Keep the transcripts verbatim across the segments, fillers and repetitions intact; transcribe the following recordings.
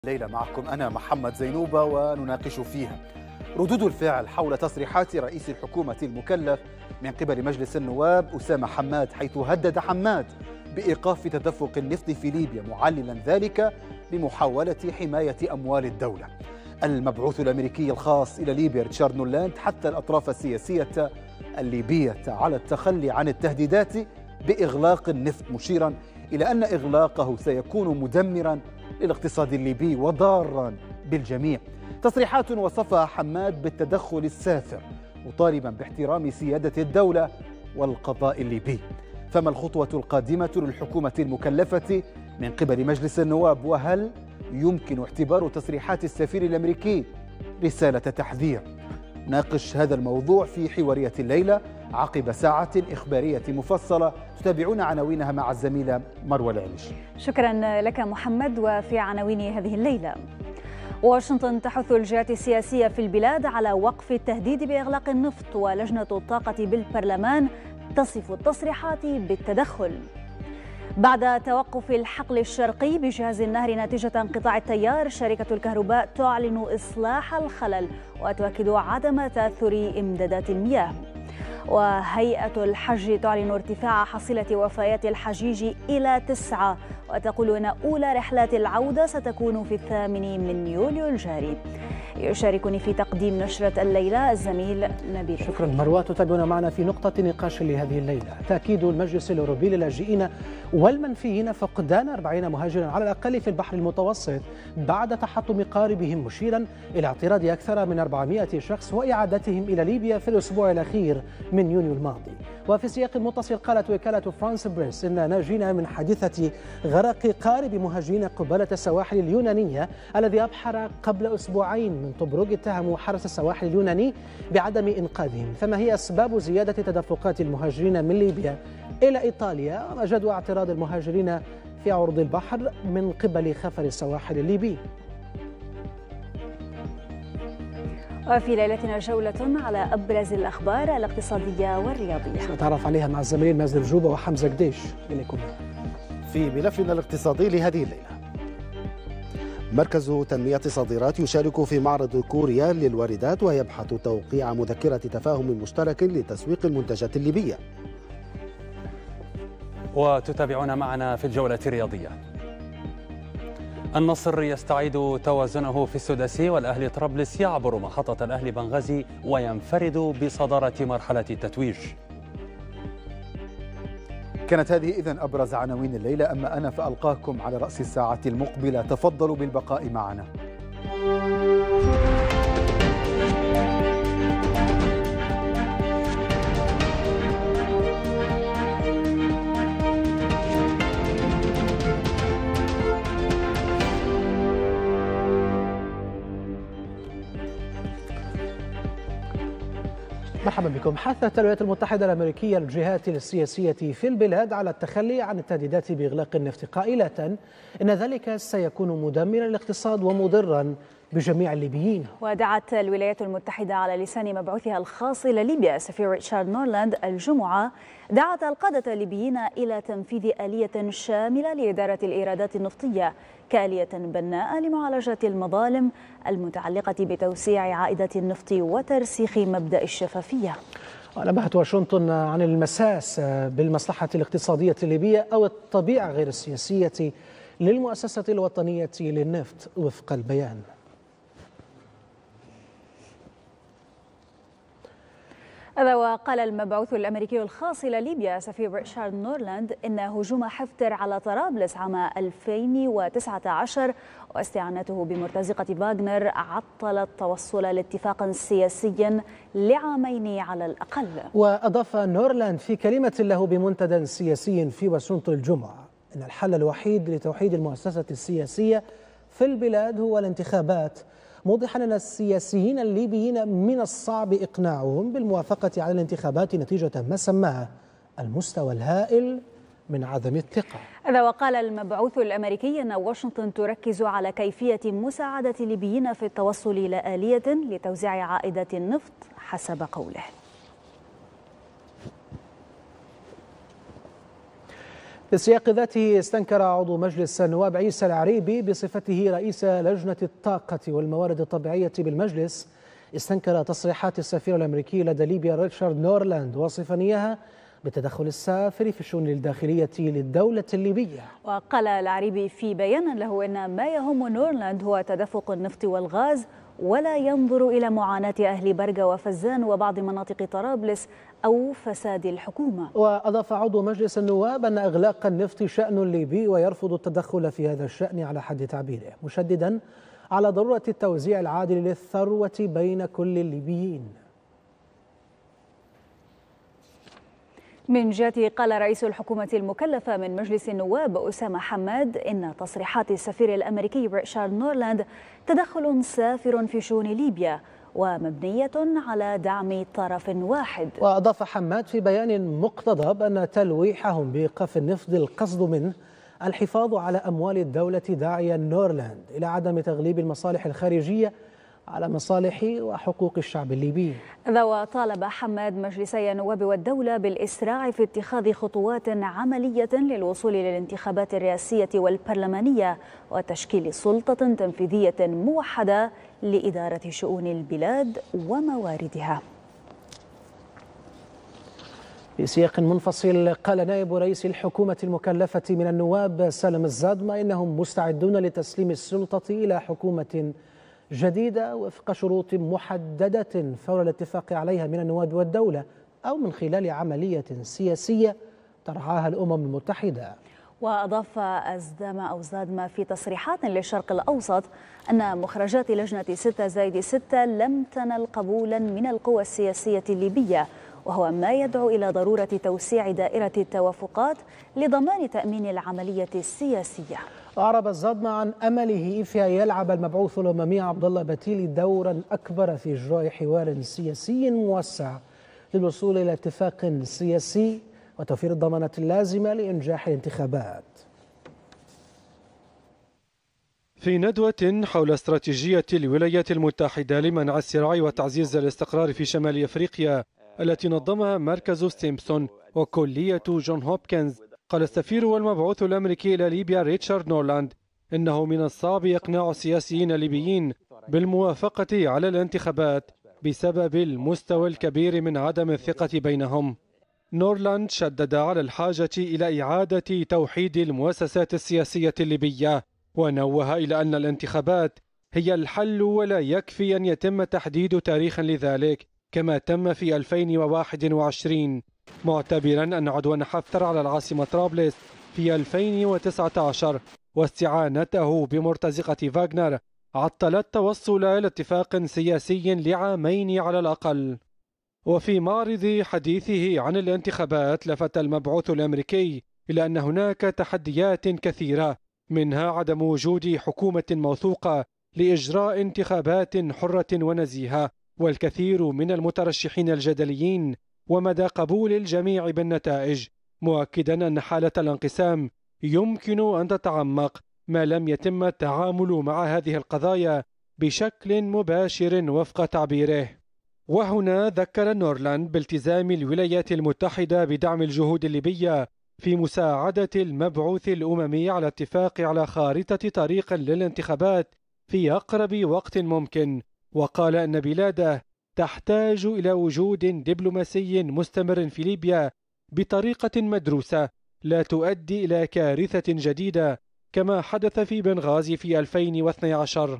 الليلة معكم أنا محمد زينوبة ونناقش فيها ردود الفعل حول تصريحات رئيس الحكومة المكلف من قبل مجلس النواب أسامة حماد، حيث هدد حماد بإيقاف تدفق النفط في ليبيا، معللا ذلك بمحاولة حماية أموال الدولة. المبعوث الأمريكي الخاص إلى ليبيا ريتشارد نولاند حث الأطراف السياسية الليبية على التخلي عن التهديدات بإغلاق النفط، مشيرا إلى أن إغلاقه سيكون مدمرا للاقتصاد الليبي وضارا بالجميع. تصريحات وصفها حماد بالتدخل السافر، مطالبا باحترام سيادة الدولة والقضاء الليبي. فما الخطوة القادمة للحكومة المكلفة من قبل مجلس النواب؟ وهل يمكن اعتبار تصريحات السفير الأمريكي رسالة تحذير؟ ناقش هذا الموضوع في حوارية الليلة عقب ساعة إخبارية مفصلة تتابعون عناوينها مع الزميلة مروى العليش. شكرا لك محمد. وفي عناوين هذه الليلة: واشنطن تحث الجهات السياسية في البلاد على وقف التهديد بإغلاق النفط، ولجنة الطاقة بالبرلمان تصف التصريحات بالتدخل. بعد توقف الحقل الشرقي بجهاز النهر نتيجة انقطاع التيار، شركة الكهرباء تعلن إصلاح الخلل وتؤكد عدم تأثر إمدادات المياه. وهيئة الحج تعلن ارتفاع حصيلة وفيات الحجيج إلى تسعة، وتقول أن أولى رحلات العودة ستكون في الثامن من يوليو الجاري. يشاركني في تقديم نشرة الليلة الزميل نبيل. شكرا مروى. تتابعون معنا في نقطة نقاش لهذه الليلة. تأكيد المجلس الأوروبي للاجئين والمنفيين فقدان أربعين مهاجرا على الأقل في البحر المتوسط بعد تحطم قاربهم، مشيرا إلى اعتراض أكثر من أربعمائة شخص وإعادتهم إلى ليبيا في الأسبوع الأخير من يونيو الماضي. وفي سياق متصل قالت وكالة فرانس بريس إن ناجين من حادثة غرق قارب مهاجرين قبالة السواحل اليونانية الذي أبحر قبل أسبوعين من طبرق اتهموا حرس السواحل اليوناني بعدم إنقاذهم. فما هي أسباب زيادة تدفقات المهاجرين من ليبيا إلى إيطاليا، وجدوى اعتراض المهاجرين في عرض البحر من قبل خفر السواحل الليبي؟ وفي ليلتنا جولة على أبرز الأخبار الاقتصادية والرياضية سنتعرف عليها مع الزميلين مازن الجوبة وحمزة قديش. إليكم. في ملفنا الاقتصادي لهذه الليلة: مركز تنمية الصادرات يشارك في معرض كوريا للواردات ويبحث توقيع مذكرة تفاهم مشترك لتسويق المنتجات الليبية. وتتابعون معنا في الجولة الرياضية: النصر يستعيد توازنه في السداسي، والأهلي طرابلس يعبر محطة الأهلي بنغازي وينفرد بصدارة مرحلة التتويج. كانت هذه إذن أبرز عناوين الليلة، أما أنا فألقاكم على رأس الساعة المقبلة. تفضلوا بالبقاء معنا. مرحبا بكم. حثت الولايات المتحدة الأمريكية الجهات السياسية في البلاد على التخلي عن التهديدات بإغلاق النفط، قائلة إن ذلك سيكون مدمرا للاقتصاد ومضرا بجميع الليبيين. ودعت الولايات المتحدة على لسان مبعوثها الخاص إلى ليبيا السفير ريتشارد نورلاند الجمعة، دعت القادة الليبيين إلى تنفيذ آلية شاملة لإدارة الإيرادات النفطية كآلية بناءة لمعالجة المظالم المتعلقة بتوسيع عائدات النفط وترسيخ مبدأ الشفافية. نبهت واشنطن عن المساس بالمصلحة الاقتصادية الليبية أو الطبيعة غير السياسية للمؤسسة الوطنية للنفط وفق البيان. هذا وقال المبعوث الأمريكي الخاص إلى ليبيا سفير ريتشارد نورلاند إن هجوم حفتر على طرابلس عام ألفين وتسعة عشر واستعانته بمرتزقة فاغنر عطل التوصل لاتفاق سياسي لعامين على الأقل. وأضاف نورلاند في كلمة له بمنتدى سياسي في واشنطن الجمعة أن الحل الوحيد لتوحيد المؤسسة السياسية في البلاد هو الانتخابات، موضحا أن السياسيين الليبيين من الصعب إقناعهم بالموافقة على الانتخابات نتيجة ما سماه المستوى الهائل من عدم الثقة. هذا وقال المبعوث الأمريكي أن واشنطن تركز على كيفية مساعدة الليبيين في التوصل إلى آلية لتوزيع عائدات النفط حسب قوله. بالسياق ذاته استنكر عضو مجلس النواب عيسى العريبي بصفته رئيس لجنة الطاقة والموارد الطبيعية بالمجلس استنكر تصريحات السفير الأمريكي لدى ليبيا ريتشارد نورلاند وصفا إياها بالتدخل السافر في الشؤون الداخلية للدولة الليبية. وقال العريبي في بيان له أن ما يهم نورلاند هو تدفق النفط والغاز ولا ينظر إلى معاناة أهل برقة وفزان وبعض مناطق طرابلس أو فساد الحكومة. وأضاف عضو مجلس النواب أن إغلاق النفط شأن ليبي ويرفض التدخل في هذا الشأن على حد تعبيره، مشددا على ضرورة التوزيع العادل للثروة بين كل الليبيين. من جهته قال رئيس الحكومة المكلفة من مجلس النواب أسامة حماد إن تصريحات السفير الأمريكي ريتشارد نورلاند تدخل سافر في شؤون ليبيا ومبنية على دعم طرف واحد. وأضاف حماد في بيان مقتضب أن تلويحهم بإيقاف النفط القصد منه الحفاظ على أموال الدولة، داعيا نورلاند إلى عدم تغليب المصالح الخارجية على مصالح وحقوق الشعب الليبي. وطالب حماد مجلسي النواب والدولة بالإسراع في اتخاذ خطوات عملية للوصول للانتخابات الرئاسية والبرلمانية وتشكيل سلطة تنفيذية موحدة لإدارة شؤون البلاد ومواردها. في سياق منفصل قال نائب رئيس الحكومة المكلفة من النواب سالم الزادمة إنهم مستعدون لتسليم السلطة إلى حكومة جديدة وفق شروط محددة فور الاتفاق عليها من النواب والدولة أو من خلال عملية سياسية ترعاها الأمم المتحدة. وأضاف أزدما أو زادما في تصريحات للشرق الأوسط أن مخرجات لجنة ستة زائد ستة لم تنل قبولا من القوى السياسية الليبية، وهو ما يدعو إلى ضرورة توسيع دائرة التوافقات لضمان تأمين العملية السياسية. أعرب الزادمة عن أمله في أن يلعب المبعوث الأممي عبد الله بتيلي دورا أكبر في إجراء حوار سياسي موسع للوصول إلى اتفاق سياسي وتوفير الضمانات اللازمة لإنجاح الانتخابات. في ندوة حول استراتيجية الولايات المتحدة لمنع الصراع وتعزيز الاستقرار في شمال أفريقيا التي نظمها مركز ستيمسون وكلية جون هوبكنز، قال السفير والمبعوث الأمريكي إلى ليبيا ريتشارد نورلاند إنه من الصعب إقناع السياسيين الليبيين بالموافقة على الانتخابات بسبب المستوى الكبير من عدم الثقة بينهم. نورلاند شدد على الحاجة إلى إعادة توحيد المؤسسات السياسية الليبية، ونوه إلى أن الانتخابات هي الحل ولا يكفي أن يتم تحديد تاريخ لذلك كما تم في ألفين وواحد وعشرين، معتبرا أن عدوان حفتر على العاصمة طرابلس في ألفين وتسعة عشر واستعانته بمرتزقة فاغنر عطل التوصل إلى اتفاق سياسي لعامين على الأقل. وفي معرض حديثه عن الانتخابات لفت المبعوث الأمريكي إلى أن هناك تحديات كثيرة، منها عدم وجود حكومة موثوقة لإجراء انتخابات حرة ونزيهة، والكثير من المترشحين الجدليين ومدى قبول الجميع بالنتائج، مؤكدا أن حالة الانقسام يمكن أن تتعمق ما لم يتم التعامل مع هذه القضايا بشكل مباشر وفق تعبيره. وهنا ذكر نورلاند بالتزام الولايات المتحدة بدعم الجهود الليبية في مساعدة المبعوث الأممي على اتفاق على خارطة طريق للانتخابات في أقرب وقت ممكن، وقال أن بلاده تحتاج إلى وجود دبلوماسي مستمر في ليبيا بطريقة مدروسة لا تؤدي إلى كارثة جديدة كما حدث في بنغازي في ألفين واثني عشر.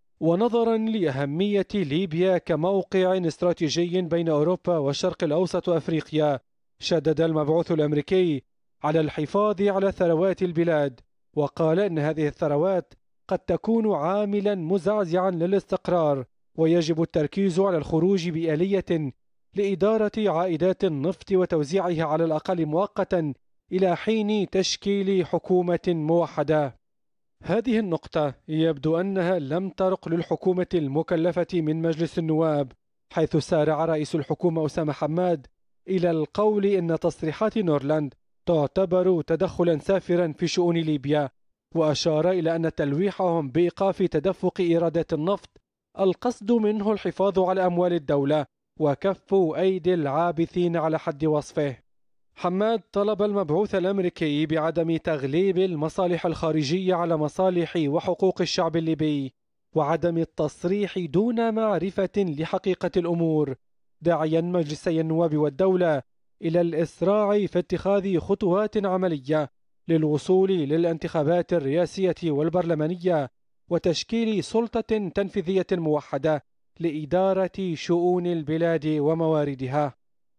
ونظرا لأهمية ليبيا كموقع استراتيجي بين أوروبا والشرق الأوسط وأفريقيا، شدد المبعوث الأمريكي على الحفاظ على ثروات البلاد، وقال أن هذه الثروات قد تكون عاملا مزعزعا للاستقرار، ويجب التركيز على الخروج بآلية لإدارة عائدات النفط وتوزيعها على الأقل مؤقتا إلى حين تشكيل حكومة موحدة. هذه النقطة يبدو أنها لم ترق للحكومة المكلفة من مجلس النواب، حيث سارع رئيس الحكومة أسامة حماد إلى القول إن تصريحات نورلاند تعتبر تدخلا سافرا في شؤون ليبيا، وأشار إلى أن تلويحهم بإيقاف تدفق إيرادات النفط القصد منه الحفاظ على أموال الدولة وكف أيدي العابثين على حد وصفه. حماد طلب المبعوث الأمريكي بعدم تغليب المصالح الخارجية على مصالح وحقوق الشعب الليبي وعدم التصريح دون معرفة لحقيقة الأمور، داعيا مجلسي النواب والدولة إلى الإسراع في اتخاذ خطوات عملية للوصول للانتخابات الرئاسية والبرلمانية وتشكيل سلطة تنفيذية موحدة لإدارة شؤون البلاد ومواردها.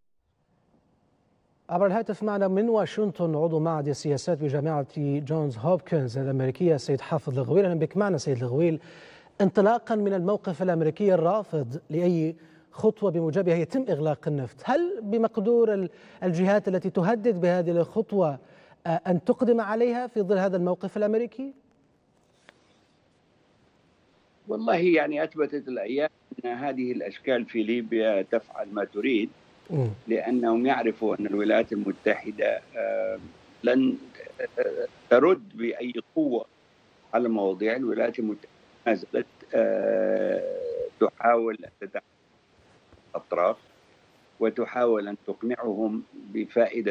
عبر الهاتف معنا من واشنطن عضو معهد السياسات بجامعة جونز هوبكنز الأمريكية السيد حافظ الغويل. أهلا بك معنا سيد الغويل. انطلاقا من الموقف الأمريكي الرافض لأي خطوة بموجبها يتم إغلاق النفط، هل بمقدور الجهات التي تهدد بهذه الخطوة أن تقدم عليها في ظل هذا الموقف الأمريكي؟ والله يعني أثبتت الأيام أن هذه الأشكال في ليبيا تفعل ما تريد، لأنهم يعرفوا أن الولايات المتحدة لن ترد بأي قوة على مواضيع. الولايات المتحدة ما زالت تحاول أن تدعم الأطراف وتحاول أن تقنعهم بفائدة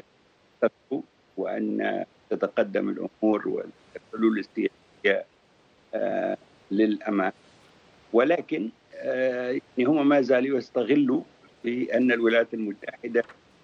وأن تتقدم الأمور والحلول السياسية للأمام، ولكن يعني هم ما زالوا يستغلوا بأن الولايات المتحدة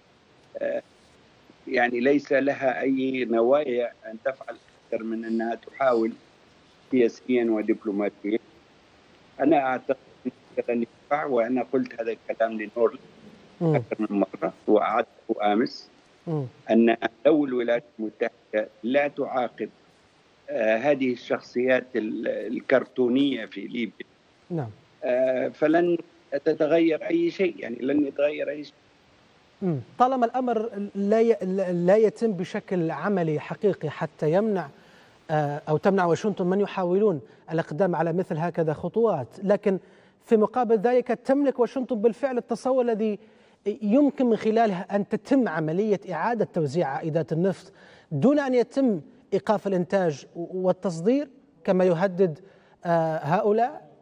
يعني ليس لها أي نوايا أن تفعل أكثر من أنها تحاول سياسيا ودبلوماسيا. أنا أعتقد أن ينفع، وأنا قلت هذا الكلام لنورل أكثر من مرة وأعدته أمس، أن لو الولايات المتحدة لا تعاقب آه هذه الشخصيات الكرتونية في ليبيا نعم آه فلن تتغير أي شيء، يعني لن يتغير أي شيء. طالما الأمر لا لا يتم بشكل عملي حقيقي حتى يمنع آه أو تمنع واشنطن من يحاولون الإقدام على مثل هكذا خطوات، لكن في مقابل ذلك تملك واشنطن بالفعل التصور الذي يمكن من خلاله أن تتم عملية إعادة توزيع عائدات النفط دون أن يتم إيقاف الإنتاج والتصدير كما يهدد هؤلاء.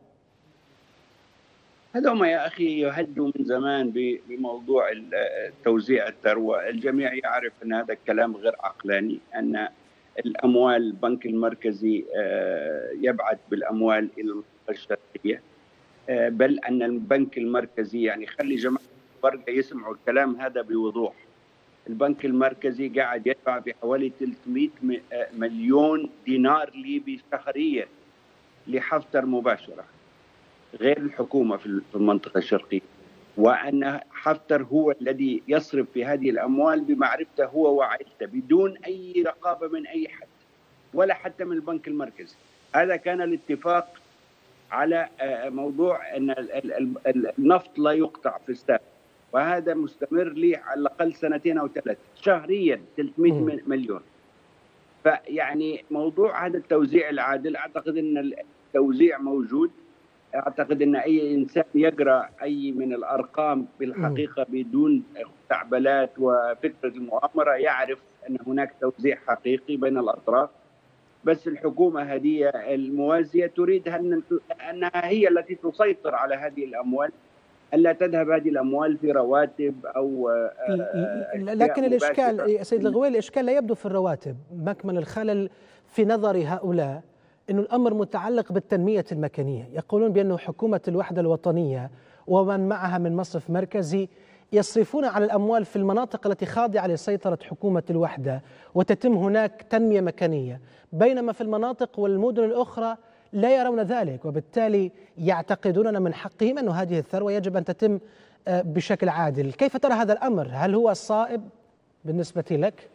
هذوما يا أخي يهدوا من زمان بموضوع توزيع الثروة. الجميع يعرف أن هذا الكلام غير عقلاني، أن الأموال البنك المركزي يبعث بالأموال إلى المنطقة الشرقية، بل أن البنك المركزي يعني خلي جماعة برقة يسمعوا الكلام هذا بوضوح. البنك المركزي قاعد يدفع بحوالي ثلاثمئة مليون دينار ليبي شهريا لحفتر مباشرة، غير الحكومة في المنطقة الشرقية، وأن حفتر هو الذي يصرف في هذه الأموال بمعرفته هو وعائلته بدون أي رقابة من أي حد ولا حتى من البنك المركزي. هذا كان الاتفاق على موضوع أن النفط لا يقطع في السابق، وهذا مستمر لي على الأقل سنتين أو ثلاث شهريا ثلاثمئة مليون. فيعني موضوع هذا التوزيع العادل أعتقد أن التوزيع موجود. أعتقد أن أي إنسان يقرأ أي من الأرقام بالحقيقة بدون خزعبلات وفكرة المؤامرة يعرف أن هناك توزيع حقيقي بين الأطراف، بس الحكومة هذه الموازية تريد أنها هي التي تسيطر على هذه الأموال، ألا تذهب هذه الأموال في رواتب أو لكن الإشكال يا سيد الغويل، الإشكال لا يبدو في الرواتب. مكمن الخلل في نظر هؤلاء أن الأمر متعلق بالتنمية المكانية. يقولون بأن حكومة الوحدة الوطنية ومن معها من مصرف مركزي يصرفون على الأموال في المناطق التي خاضعة لسيطرة حكومة الوحدة وتتم هناك تنمية مكانية، بينما في المناطق والمدن الأخرى لا يرون ذلك، وبالتالي يعتقدون أن من حقهم أن هذه الثروة يجب أن تتم بشكل عادل. كيف ترى هذا الأمر؟ هل هو الصائب بالنسبة لك؟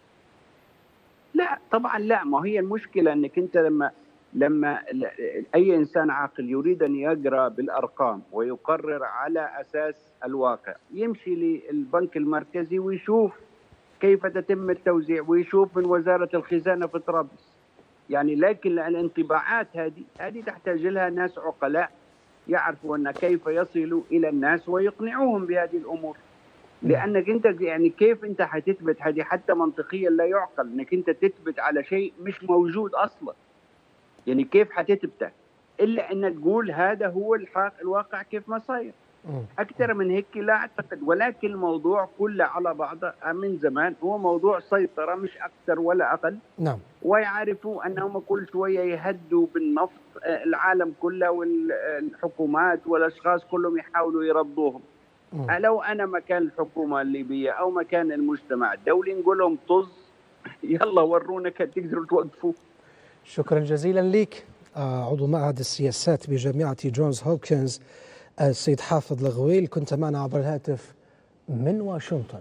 لا طبعا لا. ما هي المشكلة أنك أنت لما لما أي إنسان عاقل يريد أن يقرأ بالأرقام ويقرر على أساس الواقع، يمشي للبنك المركزي ويشوف كيف تتم التوزيع ويشوف من وزارة الخزانة في طرابلس. يعني لكن الانطباعات هذه هذه تحتاج لها ناس عقلاء يعرفوا أن كيف يصلوا إلى الناس ويقنعوهم بهذه الأمور. لأنك أنت يعني كيف أنت حتثبت هذه حتى منطقيا لا يعقل أنك أنت تثبت على شيء مش موجود أصلا. يعني كيف حتثبته إلا أن تقول هذا هو الحق الواقع كيف ما صاير. أكثر من هيك لا أعتقد، ولكن الموضوع كله على بعضه من زمان هو موضوع سيطرة مش أكثر ولا أقل. نعم. ويعرفوا أنهم كل شوية يهدوا بالنفط العالم كله، والحكومات والأشخاص كلهم يحاولوا يرضوهم. م. لو أنا مكان الحكومة الليبية أو مكان المجتمع الدولي نقول لهم طز، يلا ورونا كيف تقدروا توقفوا. شكرا جزيلا لك عضو معهد السياسات بجامعة جونز هوبكنز السيد حافظ لغويل، كنت معنا عبر الهاتف من واشنطن.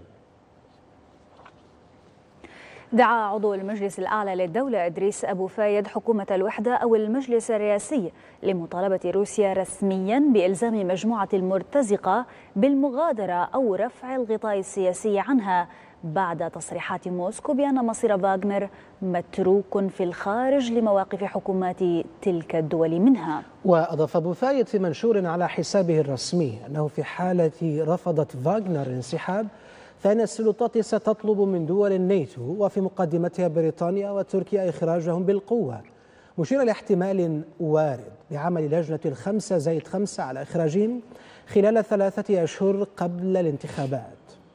دعا عضو المجلس الأعلى للدولة إدريس أبو فايد حكومة الوحدة أو المجلس الرئاسي لمطالبة روسيا رسميا بإلزام مجموعة المرتزقة بالمغادرة أو رفع الغطاء السياسي عنها بعد تصريحات موسكو بأن مصير فاغنر متروك في الخارج لمواقف حكومات تلك الدول منها. وأضاف أبو فايد في منشور على حسابه الرسمي أنه في حالة رفضت فاغنر الانسحاب فإن السلطات ستطلب من دول الناتو وفي مقدمتها بريطانيا وتركيا إخراجهم بالقوة، مشيرا لاحتمال وارد بعمل لجنة الخمسة زائد خمسة على إخراجهم خلال ثلاثة أشهر قبل الانتخابات.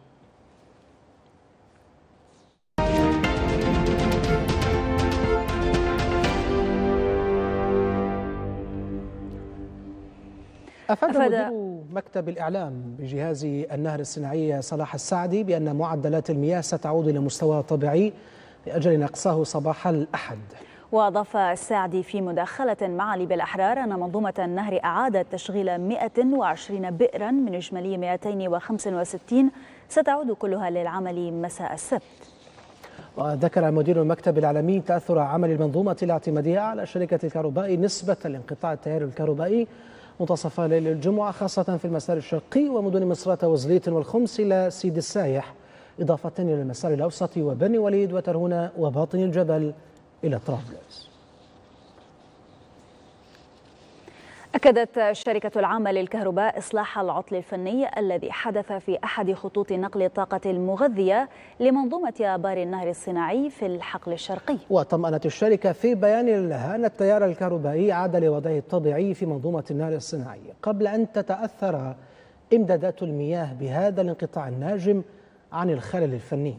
أفاد مدير مكتب الإعلام بجهاز النهر الصناعي صلاح السعدي بأن معدلات المياه ستعود إلى مستوى طبيعي لأجل نقصه صباح الأحد. وأضاف السعدي في مداخلة مع ليبيا الأحرار أن منظومة النهر أعادت تشغيل مئة وعشرين بئرا من إجمالي مئتين وخمسة وستين ستعود كلها للعمل مساء السبت. وذكر مدير المكتب الإعلامي تأثر عمل المنظومة الاعتمادية على شركة الكهرباء نسبة لانقطاع التيار الكهربائي منتصف ليل الجمعة خاصة في المسار الشرقي ومدن مصراتة وزليت والخمس إلى سيد السايح، إضافة إلى المسار الأوسط وبني وليد وترهونة وباطن الجبل إلى طرابلس. أكدت الشركة العامة للكهرباء إصلاح العطل الفني الذي حدث في أحد خطوط نقل الطاقة المغذية لمنظومة آبار النهر الصناعي في الحقل الشرقي. وطمأنت الشركة في بيان لها أن التيار الكهربائي عاد لوضعه الطبيعي في منظومة النهر الصناعي قبل أن تتأثر إمدادات المياه بهذا الانقطاع الناجم عن الخلل الفني.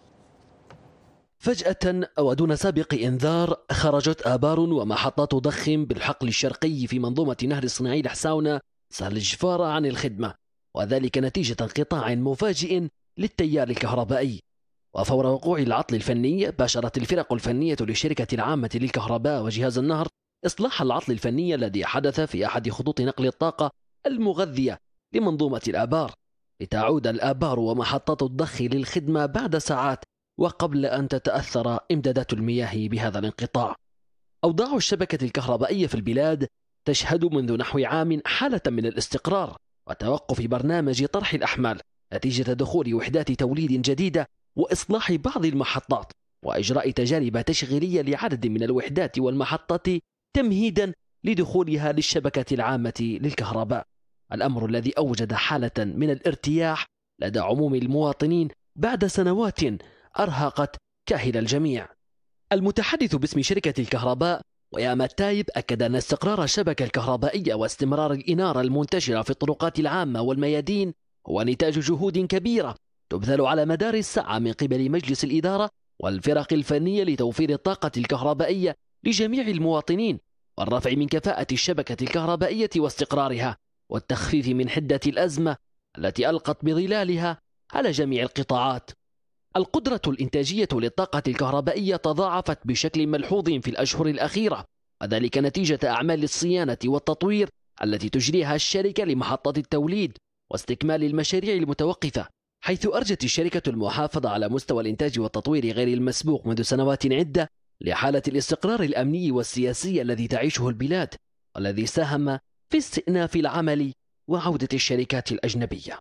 فجأة ودون سابق إنذار خرجت آبار ومحطات ضخ بالحقل الشرقي في منظومة نهر الصناعي لحساونة سهل الجفار عن الخدمة، وذلك نتيجة انقطاع مفاجئ للتيار الكهربائي. وفور وقوع العطل الفني باشرت الفرق الفنية للشركة العامة للكهرباء وجهاز النهر إصلاح العطل الفني الذي حدث في أحد خطوط نقل الطاقة المغذية لمنظومة الآبار لتعود الآبار ومحطات الضخ للخدمة بعد ساعات وقبل أن تتأثر إمدادات المياه بهذا الانقطاع. أوضاع الشبكة الكهربائية في البلاد تشهد منذ نحو عام حالة من الاستقرار وتوقف برنامج طرح الأحمال نتيجة دخول وحدات توليد جديدة وإصلاح بعض المحطات وإجراء تجارب تشغيلية لعدد من الوحدات والمحطات تمهيدا لدخولها للشبكة العامة للكهرباء، الأمر الذي أوجد حالة من الارتياح لدى عموم المواطنين بعد سنوات أرهقت كاهل الجميع. المتحدث باسم شركة الكهرباء وياما التايب أكد أن استقرار الشبكة الكهربائية واستمرار الإنارة المنتشرة في الطرقات العامة والميادين هو نتاج جهود كبيرة تبذل على مدار الساعة من قبل مجلس الإدارة والفرق الفنية لتوفير الطاقة الكهربائية لجميع المواطنين والرفع من كفاءة الشبكة الكهربائية واستقرارها والتخفيف من حدة الأزمة التي ألقت بظلالها على جميع القطاعات. القدرة الإنتاجية للطاقة الكهربائية تضاعفت بشكل ملحوظ في الأشهر الأخيرة، وذلك نتيجة أعمال الصيانة والتطوير التي تجريها الشركة لمحطات التوليد واستكمال المشاريع المتوقفة، حيث أرجت الشركة المحافظة على مستوى الإنتاج والتطوير غير المسبوق منذ سنوات عدة لحالة الاستقرار الأمني والسياسي الذي تعيشه البلاد، والذي ساهم في استئناف العمل وعودة الشركات الأجنبية.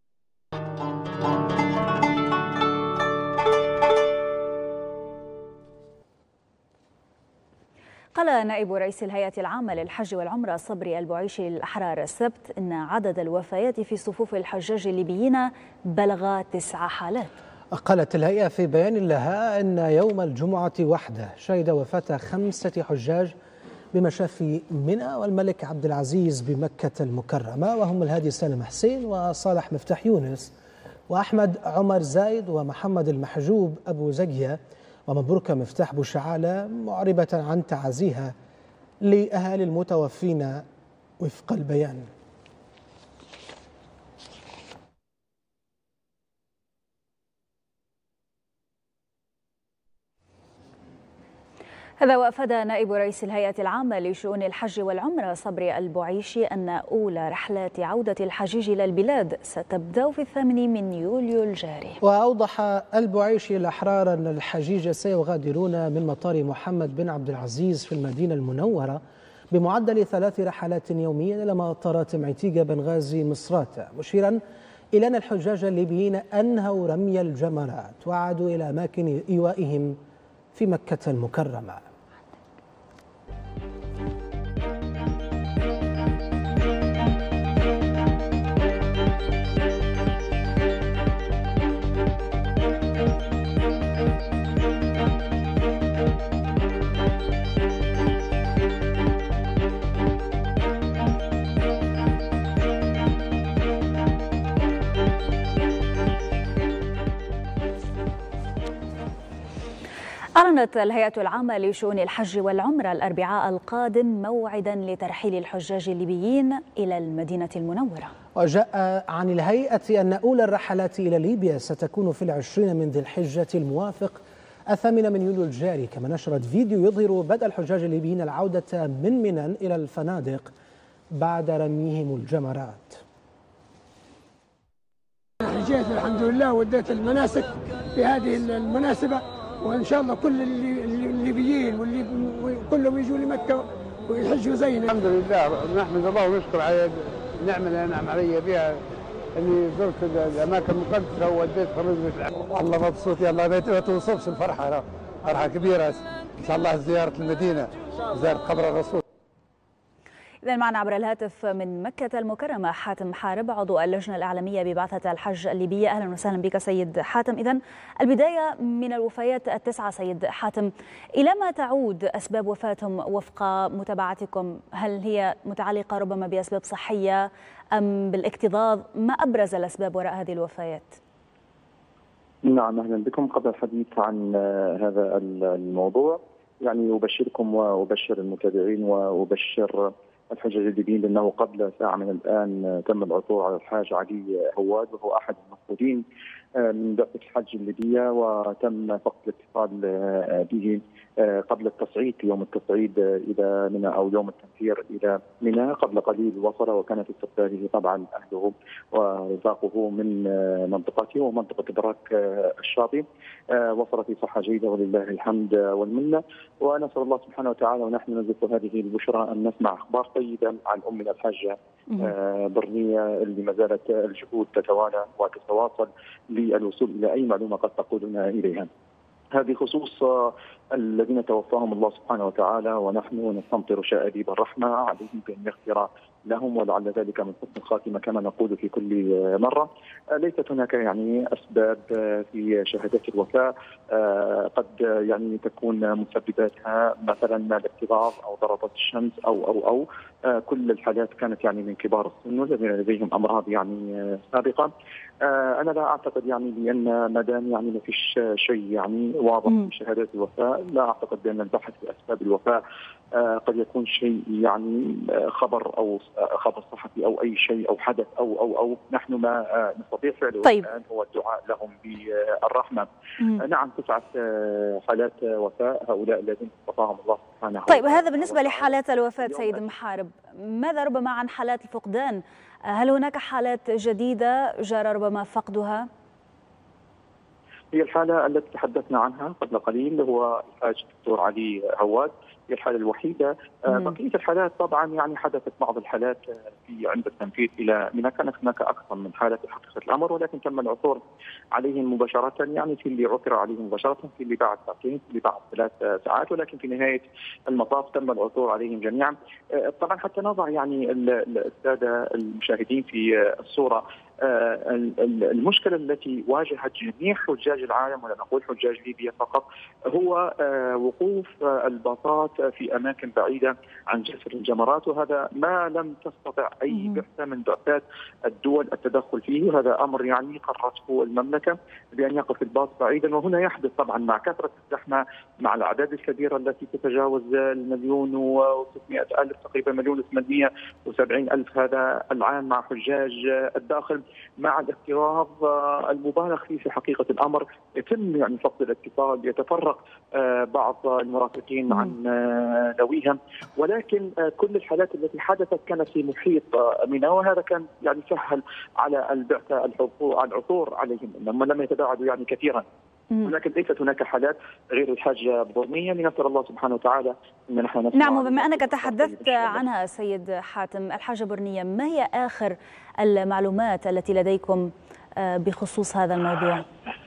قال نائب رئيس الهيئة العامة للحج والعمرة صبري البعيشي للأحرار السبت إن عدد الوفيات في صفوف الحجاج الليبيين بلغ تسع حالات. قالت الهيئة في بيان لها أن يوم الجمعة وحده شهد وفاة خمسة حجاج بمشافي منى والملك عبد العزيز بمكة المكرمة، وهم الهادي سالم حسين وصالح مفتاح يونس وأحمد عمر زايد ومحمد المحجوب أبو زكية ومبروك مفتاح بوشعالة، معربة عن تعازيها لأهالي المتوفين وفق البيان. هذا وأفاد نائب رئيس الهيئة العامة لشؤون الحج والعمرة صبري البعيشي أن أولى رحلات عودة الحجيج إلى البلاد ستبدأ في الثامن من يوليو الجاري. وأوضح البعيشي الأحرار أن الحجيج سيغادرون من مطار محمد بن عبد العزيز في المدينة المنورة بمعدل ثلاث رحلات يوميا إلى مطارات معتيقة بنغازي مصراتة، مشيرا إلى أن الحجاج الليبيين أنهوا رمي الجمرات وعادوا إلى أماكن إيوائهم في مكة المكرمة. أعلنت الهيئة العامة لشؤون الحج والعمرة الأربعاء القادم موعدا لترحيل الحجاج الليبيين إلى المدينة المنورة. وجاء عن الهيئة أن أولى الرحلات إلى ليبيا ستكون في العشرين من ذي الحجة الموافق الثامن من يوليو الجاري، كما نشرت فيديو يظهر بدء الحجاج الليبيين العودة من منى إلى الفنادق بعد رميهم الجمرات. حجيت الحمد لله وديت المناسك في هذه المناسبة، وإن شاء الله كل الليبيين واللي كلهم يجوا لمكة ويحجوا زينا. الحمد لله نحمد الله ونشكر على النعمة اللي أنعم علي بها إني زرت الأماكن المقدسة ووديت فرزة. والله مبسوط، يلا ما توصفش الفرحة، فرحة كبيرة إن شاء الله زيارة المدينة، زيارة قبر الرسول. إذا معنا عبر الهاتف من مكة المكرمة حاتم حارب عضو اللجنة الإعلامية ببعثة الحج الليبية. أهلا وسهلا بك سيد حاتم. إذن البداية من الوفيات التسعة سيد حاتم، إلى ما تعود أسباب وفاتهم وفق متابعتكم؟ هل هي متعلقة ربما بأسباب صحية أم بالاكتظاظ؟ ما أبرز الأسباب وراء هذه الوفيات؟ نعم، أهلا بكم. قبل الحديث عن هذا الموضوع يعني أبشركم وأبشر المتابعين وأبشر الحجاج الليبيين بأنه قبل ساعة من الآن تم العثور على الحاج علي هواد، وهو أحد المفقودين من بعثة الحج الليبية، وتم فقط الاتصال به قبل التصعيد في يوم التصعيد إلى منى أو يوم التنفير إلى منى. قبل قليل وصل، وكانت استقباله طبعا أهله ورفاقه من منطقته ومنطقة براك الشاطئ. وصل في صحة جيدة ولله الحمد والمنة، ونسأل الله سبحانه وتعالى ونحن نزف هذه البشرى أن نسمع أخبار طيبة عن أمنا الحاجة برنية اللي ما زالت الجهود تتوالى وتتواصل للوصول إلى أي معلومة قد تقودنا إليها. هذه خصوص الذين توفاهم الله سبحانه وتعالى، ونحن نستمطر شآبيب الرحمة عليهم بأن يغفر لهم، ولعل ذلك من حسن الخاتمة كما نقول في كل مرة. ليست هناك يعني أسباب في شهادات الوفاة قد يعني تكون مسبباتها مثلا الاكتظاظ أو ضربات الشمس أو أو أو كل الحالات كانت يعني من كبار السن والذين لديهم أمراض يعني سابقة. أنا لا أعتقد يعني بأن ما دام يعني ما فيش شيء يعني واضح في شهادات الوفاة، لا أعتقد بأن البحث في أسباب الوفاة قد يكون شيء يعني خبر أو خبر صحفي أو أي شيء أو حدث أو أو أو نحن ما نستطيع فعله طيب. الآن هو الدعاء لهم بالرحمة. مم. نعم، تسعة حالات وفاة هؤلاء الذين اصطفاهم الله سبحانه وتعالى. طيب، هذا بالنسبة لحالات الوفاة سيد محارب، ماذا ربما عن حالات الفقدان؟ هل هناك حالات جديدة جرى ربما فقدها؟ هي الحالة التي تحدثنا عنها قبل قليل هو الحاج الدكتور علي هواد، هي الحالة الوحيدة. بقية الحالات طبعا يعني حدثت بعض الحالات في عند التنفيذ إلى منى، كانت هناك أكثر من حالة في حقيقة الأمر، ولكن تم العثور عليهم مباشرة، يعني في اللي عثر عليهم مباشرة، في اللي بعد ساعتين، في اللي بعد ثلاث ساعات، ولكن في نهاية المطاف تم العثور عليهم جميعا. طبعا حتى نضع يعني السادة المشاهدين في الصورة، المشكلة التي واجهت جميع حجاج العالم، ولا نقول حجاج ليبيا فقط، هو وقوف الباصات في أماكن بعيدة عن جسر الجمرات، وهذا ما لم تستطع أي بعثة من بعثات الدول التدخل فيه، وهذا أمر يعني قررته المملكة بأن يقف الباص بعيدا. وهنا يحدث طبعا مع كثرة الزحمة، مع الأعداد الكبيرة التي تتجاوز المليون وستمائة ألف، تقريبا مليون وثمانمائة وسبعين ألف هذا العام مع حجاج الداخل، مع الافتراض المبالغ فيه في حقيقة الأمر، يتم يعني فقد الاتصال، يتفرق بعض المرافقين عن ذويهم. ولكن كل الحالات التي حدثت كانت في محيط منى، وهذا كان يعني سهل على البعثة العثور عليهم، انما لم يتباعدوا يعني كثيرا. ولكن ليست هناك حالات غير الحاجة الضمنية، لنسأل الله سبحانه وتعالى ان نحن نسمع. نعم، وبما انك تحدثت عنها سيد حاتم، الحاجة برنية، ما هي آخر المعلومات التي لديكم بخصوص هذا الموضوع؟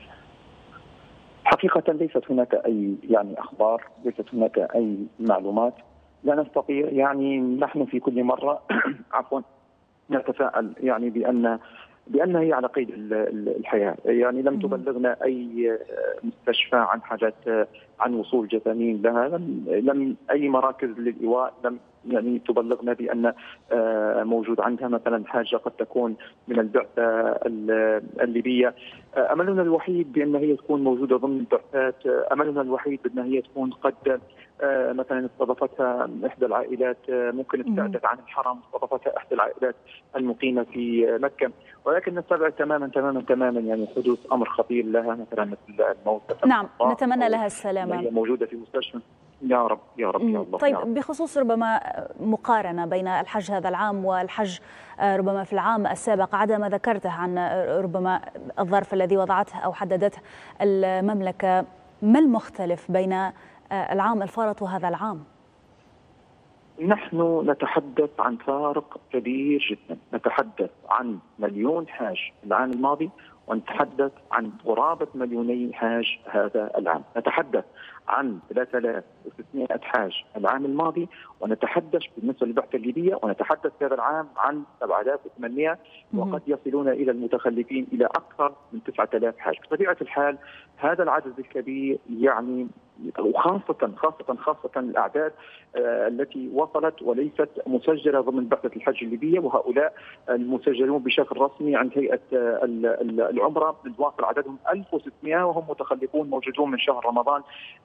حقيقة ليست هناك أي يعني أخبار، ليست هناك أي معلومات. لا نستطيع يعني نحن في كل مرة عفوا نتفائل يعني بأن بأن هي على قيد الحياة. يعني لم تبلغنا أي مستشفى عن حاجات عن وصول جثامين لها، لم, لم أي مراكز للإيواء لم يعني تبلغنا بأن موجود عندها مثلا حاجة قد تكون من البعثة الليبية. أملنا الوحيد بأن هي تكون موجودة ضمن البعثات، أملنا الوحيد بأن هي تكون قد مثلا استضافتها إحدى العائلات، ممكن ابتعدت عن الحرم، استضافتها إحدى العائلات المقيمة في مكة. ولكن نستبعد تماما تماما تماما يعني حدوث أمر خطير لها، مثلا مثل الموت. نعم، نتمنى لها السلامة. هي موجودة في مستشفى. يا رب يا رب يا الله. طيب، يا رب. بخصوص ربما مقارنة بين الحج هذا العام والحج ربما في العام السابق، عدا ما ذكرته عن ربما الظرف الذي وضعته أو حددته المملكة، ما المختلف بين العام الفارط وهذا العام؟ نحن نتحدث عن فارق كبير جدا، نتحدث عن مليون حاج العام الماضي، ونتحدث عن قرابة مليوني حاج هذا العام. نتحدث عن ثلاثة آلاف وستمائة حاج العام الماضي، ونتحدث بالنسبة للبعثة الليبية، ونتحدث هذا العام عن سبعة آلاف وثمانمائة، وقد يصلون إلى المتخلفين إلى أكثر من تسعة آلاف حاج. بطبيعة الحال هذا العدد الكبير يعني، وخاصة خاصة خاصة الأعداد التي وصلت وليست مسجلة ضمن بعثة الحج الليبية، وهؤلاء المسجلون بشكل رسمي عند هيئة العمرة الواصل عددهم ألف وستمائة، وهم متخلفون موجودون من شهر رمضان.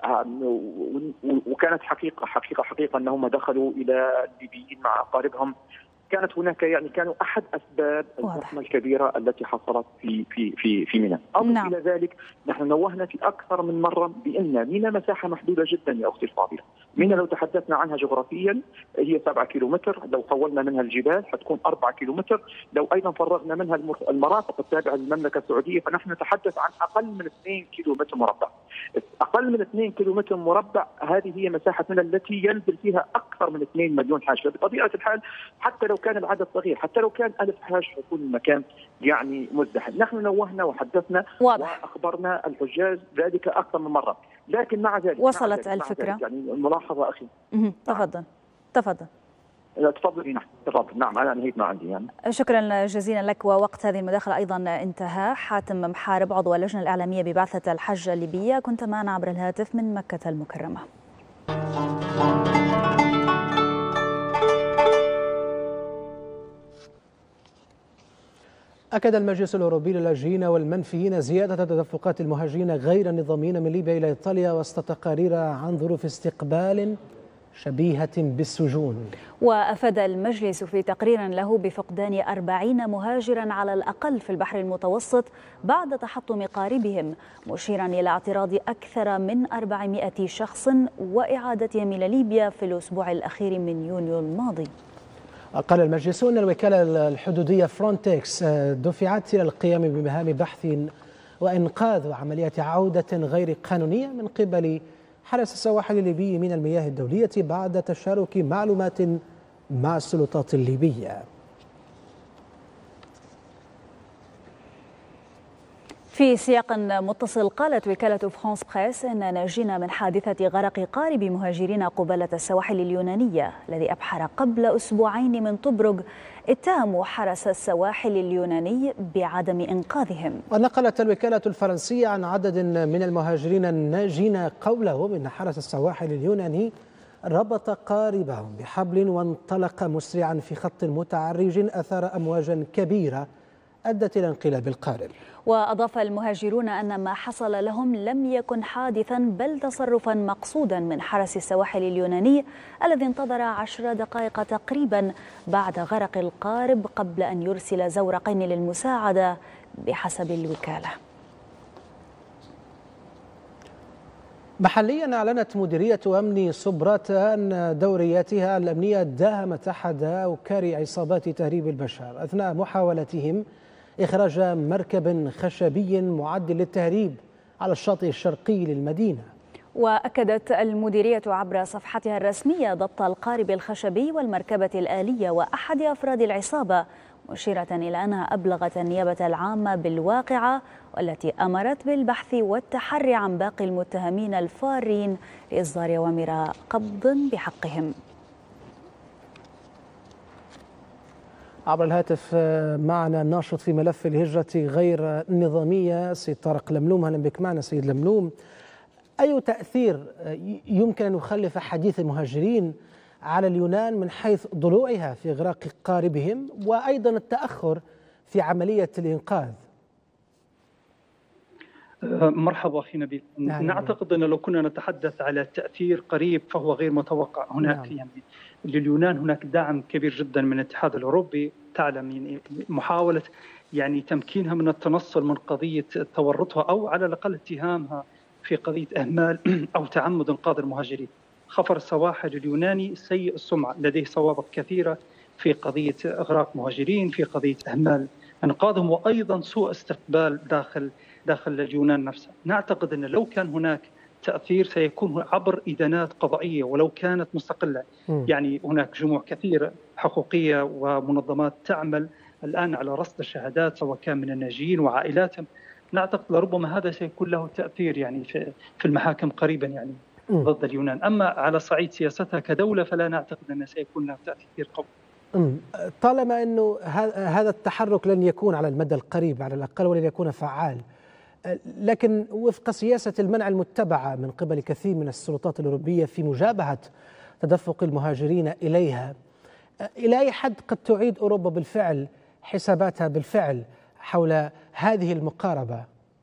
وكانت حقيقة حقيقة حقيقة أنهم دخلوا إلى الليبيين مع أقاربهم. كانت هناك يعني كانوا احد اسباب الزحمه الكبيره التي حصلت في في في في منى. اضف نعم. الى ذلك نحن نوهنا في اكثر من مره بان منى مساحه محدوده جدا يا اختي الفاضله. منى لو تحدثنا عنها جغرافيا هي سبعة كيلومتر، لو حولنا منها الجبال حتكون أربعة كيلومتر، لو ايضا فرغنا منها المرافق التابعه للمملكه السعوديه فنحن نتحدث عن اقل من اثنين كيلومتر مربع. اقل من اثنين كيلومتر مربع، هذه هي مساحه منى التي ينزل فيها اكثر من اثنين مليون حاج. فبطبيعه الحال حتى لو كان العدد صغير، حتى لو كان ألف حاج يكون المكان يعني مزدحم. نحن نوهنا وحدثنا واضح. وأخبرنا الحجاج ذلك أكثر من مرة، لكن مع ذلك وصلت مع ذلك الفكرة. مع ذلك يعني الملاحظة أخي. تفضل تفضل. تفضلي. نعم تفضل. نعم أنا انهيت ما عندي يعني. شكرا جزيلا لك، ووقت هذه المداخلة أيضا انتهى. حاتم محارب، عضو اللجنة الإعلامية ببعثة الحج الليبية، كنت معنا عبر الهاتف من مكة المكرمة. أكد المجلس الأوروبي للاجئين والمنفيين زيادة تدفقات المهاجرين غير النظاميين من ليبيا إلى إيطاليا، وسط تقارير عن ظروف استقبال شبيهة بالسجون. وأفاد المجلس في تقرير له بفقدان أربعين مهاجرا على الأقل في البحر المتوسط بعد تحطم قاربهم، مشيرا إلى اعتراض أكثر من أربعمائة شخص وإعادتهم إلى ليبيا في الأسبوع الأخير من يونيو الماضي. قال المجلس أن الوكالة الحدودية فرونتكس دفعت إلى القيام بمهام بحث وإنقاذ وعمليات عودة غير قانونية من قبل حرس السواحل الليبي من المياه الدولية بعد تشارك معلومات مع السلطات الليبية. في سياق متصل، قالت وكالة فرانس بريس أن ناجين من حادثة غرق قارب مهاجرين قبالة السواحل اليونانية الذي أبحر قبل أسبوعين من طبرق اتهموا حرس السواحل اليوناني بعدم إنقاذهم. ونقلت الوكالة الفرنسية عن عدد من المهاجرين الناجين قوله من حرس السواحل اليوناني ربط قاربهم بحبل وانطلق مسرعا في خط متعرج أثار أمواجا كبيرة أدت إلى انقلاب القارب. وأضاف المهاجرون أن ما حصل لهم لم يكن حادثا بل تصرفا مقصودا من حرس السواحل اليوناني الذي انتظر عشر دقائق تقريبا بعد غرق القارب قبل أن يرسل زورقين للمساعدة بحسب الوكالة. محليا أعلنت مديرية أمن صبراتة أن دورياتها الأمنية داهمت أحد أوكار عصابات تهريب البشر أثناء محاولتهم إخراج مركب خشبي معد للتهريب على الشاطئ الشرقي للمدينة. وأكدت المديرية عبر صفحتها الرسمية ضبط القارب الخشبي والمركبة الآلية وأحد أفراد العصابة، مشيرة إلى أنها أبلغت النيابة العامة بالواقعة والتي أمرت بالبحث والتحري عن باقي المتهمين الفارين لإصدار أوامر قبض بحقهم. عبر الهاتف معنا الناشط في ملف الهجرة غير النظامية سيد طارق لملوم. أهلا بك معنا سيد لملوم. أي تأثير يمكن أن يخلف حديث المهاجرين على اليونان من حيث ضلوعها في إغراق قاربهم وأيضا التأخر في عملية الإنقاذ؟ مرحبا أخي نبيل. نعم. نعتقد أن لو كنا نتحدث على تأثير قريب فهو غير متوقع. هناك نعم. يعني لليونان هناك دعم كبير جدا من الاتحاد الأوروبي، تعلم يعني محاولة يعني تمكينها من التنصل من قضية تورطها أو على الأقل اتهامها في قضية إهمال أو تعمد إنقاذ المهاجرين. خفر السواحل اليوناني سيء السمعة، لديه سوابق كثيرة في قضية إغراق مهاجرين، في قضية إهمال إنقاذهم، وأيضا سوء استقبال داخل داخل اليونان نفسها. نعتقد أن لو كان هناك تأثير سيكون عبر إدانات قضائية ولو كانت مستقلة. م. يعني هناك جموع كثيرة حقوقية ومنظمات تعمل الآن على رصد الشهادات سواء كان من الناجين وعائلاتهم. نعتقد لربما هذا سيكون له تأثير يعني في في المحاكم قريبا يعني م. ضد اليونان. أما على صعيد سياستها كدولة فلا نعتقد أنه سيكون له تأثير قوي. طالما أنه هذا التحرك لن يكون على المدى القريب على الأقل ولن يكون فعال، لكن وفق سياسة المنع المتبعة من قبل كثير من السلطات الأوروبية في مجابهة تدفق المهاجرين إليها، إلى أي حد قد تعيد أوروبا بالفعل حساباتها بالفعل حول هذه المقاربة؟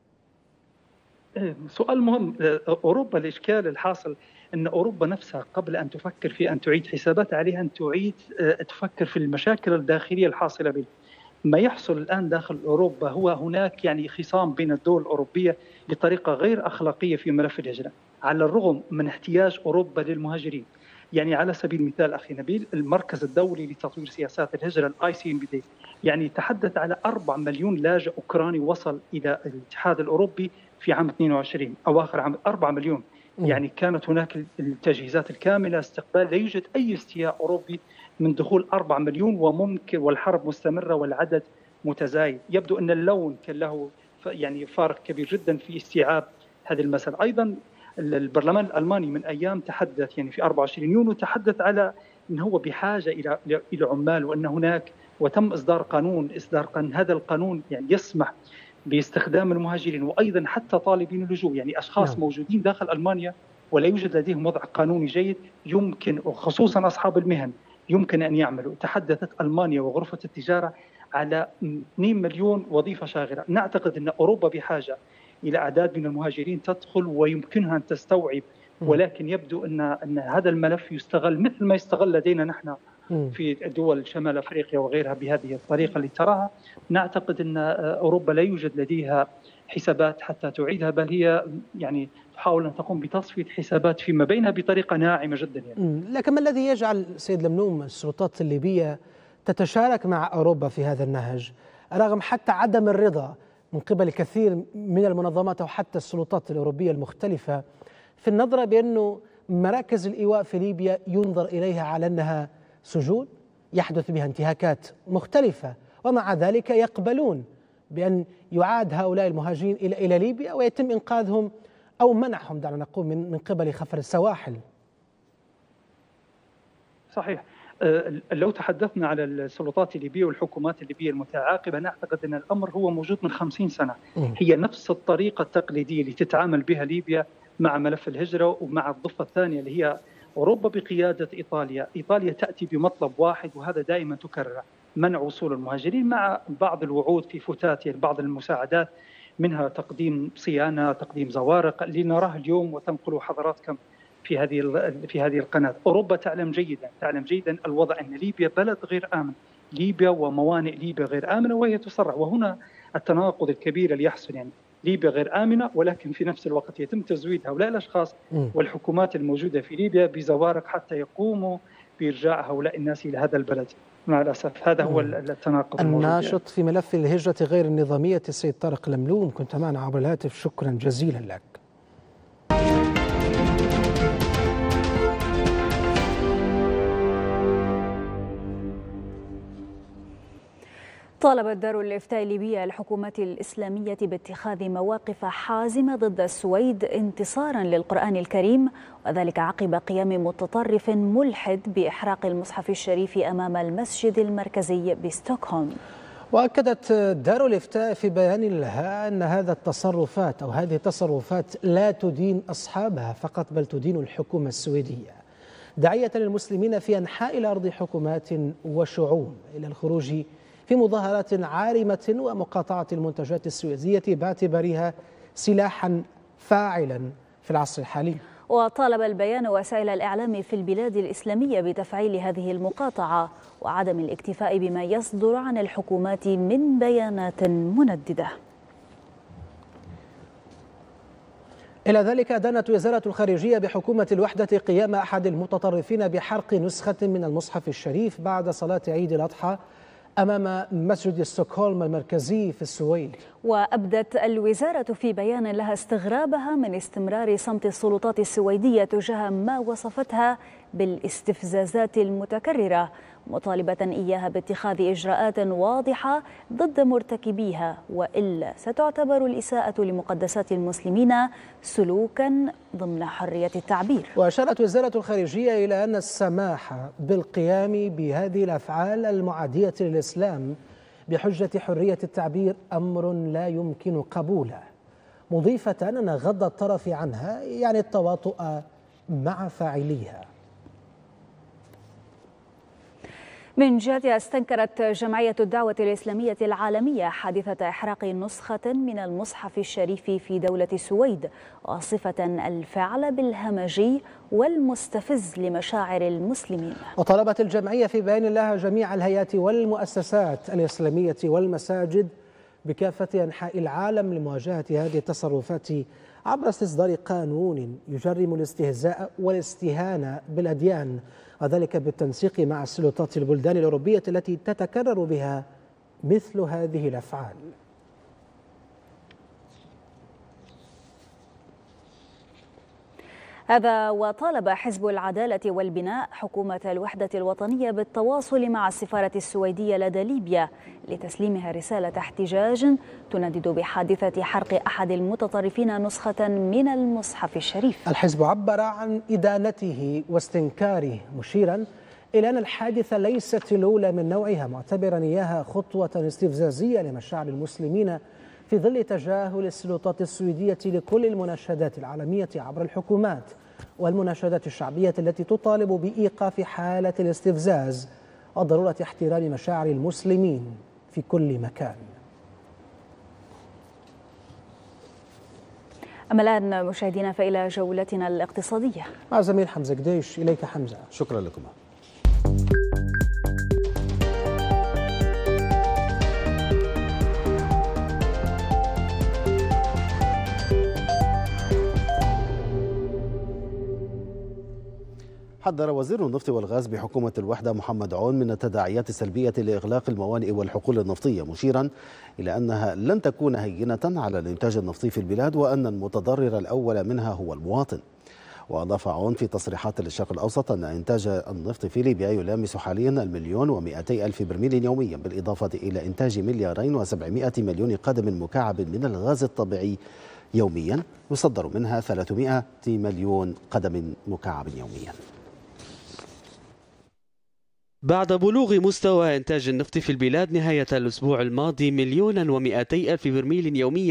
سؤال مهم. أوروبا الإشكال الحاصل أن أوروبا نفسها قبل أن تفكر في أن تعيد حساباتها عليها أن تعيد تفكر في المشاكل الداخلية الحاصلة بها. ما يحصل الآن داخل أوروبا هو هناك يعني خصام بين الدول الأوروبية بطريقة غير أخلاقية في ملف الهجرة، على الرغم من احتياج أوروبا للمهاجرين. يعني على سبيل المثال أخي نبيل، المركز الدولي لتطوير سياسات الهجرة الآي سي إم بي دي يعني تحدث على أربعة مليون لاجئ أوكراني وصل إلى الاتحاد الأوروبي في عام اثنين وعشرين أواخر عام أربعة مليون. يعني كانت هناك التجهيزات الكاملة استقبال، لا يوجد أي استياء أوروبي من دخول أربعة مليون، وممكن والحرب مستمرة والعدد متزايد. يبدو أن اللون كان له يعني فارق كبير جدا في استيعاب هذه المسألة. أيضا البرلمان الألماني من أيام تحدث يعني في أربعة وعشرين يونيو تحدث على أن هو بحاجة إلى إلى عمال، وأن هناك وتم إصدار قانون إصدار قانون هذا القانون يعني يسمح باستخدام المهاجرين وأيضا حتى طالبين اللجوء، يعني أشخاص نعم. موجودين داخل ألمانيا ولا يوجد لديهم وضع قانوني جيد يمكن، وخصوصا أصحاب المهن يمكن أن يعملوا. تحدثت ألمانيا وغرفة التجارة على اثنين مليون وظيفة شاغرة. نعتقد أن أوروبا بحاجة إلى أعداد من المهاجرين تدخل ويمكنها أن تستوعب، ولكن يبدو أن أن هذا الملف يستغل مثل ما يستغل لدينا نحن في دول شمال أفريقيا وغيرها بهذه الطريقة اللي تراها. نعتقد أن أوروبا لا يوجد لديها حسابات حتى تعيدها، بل هي يعني تحاول أن تقوم بتصفية حسابات فيما بينها بطريقة ناعمة جدا يعني. لكن ما الذي يجعل سيد لملوم السلطات الليبية تتشارك مع أوروبا في هذا النهج رغم حتى عدم الرضا من قبل كثير من المنظمات أو حتى السلطات الأوروبية المختلفة في النظرة بأنه مراكز الإيواء في ليبيا ينظر إليها على أنها سجون يحدث بها انتهاكات مختلفة، ومع ذلك يقبلون بأن يعاد هؤلاء المهاجرين إلى إلى ليبيا ويتم إنقاذهم أو منعهم دعنا نقول من من قبل خفر السواحل؟ صحيح. لو تحدثنا على السلطات الليبية والحكومات الليبية المتعاقبة نعتقد أن الأمر هو موجود من خمسين سنة. هي نفس الطريقة التقليدية اللي تتعامل بها ليبيا مع ملف الهجرة ومع الضفة الثانية اللي هي أوروبا بقيادة إيطاليا، إيطاليا تأتي بمطلب واحد وهذا دائما تكرر: منع وصول المهاجرين، مع بعض الوعود في فتات بعض المساعدات، منها تقديم صيانة، تقديم زوارق اللي نراه اليوم وتنقلوا حضراتكم في هذه في هذه القناة. أوروبا تعلم جيدا تعلم جيدا الوضع أن ليبيا بلد غير آمن، ليبيا وموانئ ليبيا غير آمنة وهي تصرح، وهنا التناقض الكبير اللي يحصل. يعني ليبيا غير آمنة ولكن في نفس الوقت يتم تزويد هؤلاء الأشخاص والحكومات الموجودة في ليبيا بزوارق حتى يقوموا بإرجاع هؤلاء الناس إلى هذا البلد. مع الأسف هذا هو التناقض الموجود. الناشط في ملف الهجرة غير النظامية السيد طارق لملوم، كنت معنا عبر الهاتف، شكرا جزيلا لك. طالبت دار الإفتاء الليبية الحكومات الإسلامية باتخاذ مواقف حازمة ضد السويد انتصارا للقرآن الكريم، وذلك عقب قيام متطرف ملحد بإحراق المصحف الشريف أمام المسجد المركزي بستوكهولم. وأكدت دار الإفتاء في بيان لها أن هذا التصرفات أو هذه التصرفات لا تدين أصحابها فقط بل تدين الحكومة السويدية، داعية للمسلمين في أنحاء الأرض حكومات وشعوب إلى الخروج في مظاهرات عارمة ومقاطعة المنتجات السويدية باعتبارها سلاحا فاعلا في العصر الحالي. وطالب البيان وسائل الإعلام في البلاد الإسلامية بتفعيل هذه المقاطعة وعدم الاكتفاء بما يصدر عن الحكومات من بيانات منددة. إلى ذلك أدانت وزارة الخارجية بحكومة الوحدة قيام أحد المتطرفين بحرق نسخة من المصحف الشريف بعد صلاة عيد الأضحى أمام مسجد ستوكهولم المركزي في السويد. وأبدت الوزارة في بيان لها استغرابها من استمرار صمت السلطات السويدية تجاه ما وصفتها بالاستفزازات المتكررة، مطالبة إياها باتخاذ إجراءات واضحة ضد مرتكبيها، وإلا ستعتبر الإساءة لمقدسات المسلمين سلوكا ضمن حرية التعبير. وأشارت وزارة الخارجية إلى أن السماح بالقيام بهذه الأفعال المعادية للإسلام بحجة حرية التعبير أمر لا يمكن قبوله، مضيفة أن غض الطرف عنها يعني التواطؤ مع فاعليها. من جهتها استنكرت جمعية الدعوة الإسلامية العالمية حادثة إحراق نسخة من المصحف الشريف في دولة السويد، واصفة الفعل بالهمجي والمستفز لمشاعر المسلمين. وطلبت الجمعية في بيان لها جميع الهيئات والمؤسسات الإسلامية والمساجد بكافة أنحاء العالم لمواجهة هذه التصرفات عبر استصدار قانون يجرم الاستهزاء والاستهانة بالأديان، وذلك بالتنسيق مع السلطات البلدان الأوروبية التي تتكرر بها مثل هذه الأفعال. هذا وطالب حزب العدالة والبناء حكومة الوحدة الوطنية بالتواصل مع السفارة السويدية لدى ليبيا لتسليمها رسالة احتجاج تندد بحادثة حرق أحد المتطرفين نسخة من المصحف الشريف. الحزب عبر عن إدانته واستنكاره، مشيرا إلى أن الحادثة ليست الأولى من نوعها، معتبرا إياها خطوة استفزازية لمشاعر المسلمين في ظل تجاهل السلطات السويدية لكل المناشدات العالمية عبر الحكومات والمناشدات الشعبية التي تطالب بإيقاف حالة الاستفزاز وضرورة احترام مشاعر المسلمين في كل مكان. أما الآن مشاهدينا فإلى جولتنا الاقتصادية مع زميل حمزة قديش. إليك حمزة. شكرا لكم. حذر وزير النفط والغاز بحكومة الوحدة محمد عون من التداعيات السلبية لإغلاق الموانئ والحقول النفطية، مشيرا إلى أنها لن تكون هينة على الإنتاج النفطي في البلاد وأن المتضرر الأول منها هو المواطن. وأضاف عون في تصريحات للشرق الأوسط أن إنتاج النفط في ليبيا يلامس حاليا المليون ومئتي ألف برميل يوميا، بالإضافة إلى إنتاج مليارين وسبعمائة مليون قدم مكعب من الغاز الطبيعي يوميا، يصدر منها ثلاثمائة مليون قدم مكعب يوميا. بعد بلوغ مستوى إنتاج النفط في البلاد نهاية الأسبوع الماضي مليونا ومئتي ألف برميل يوميا،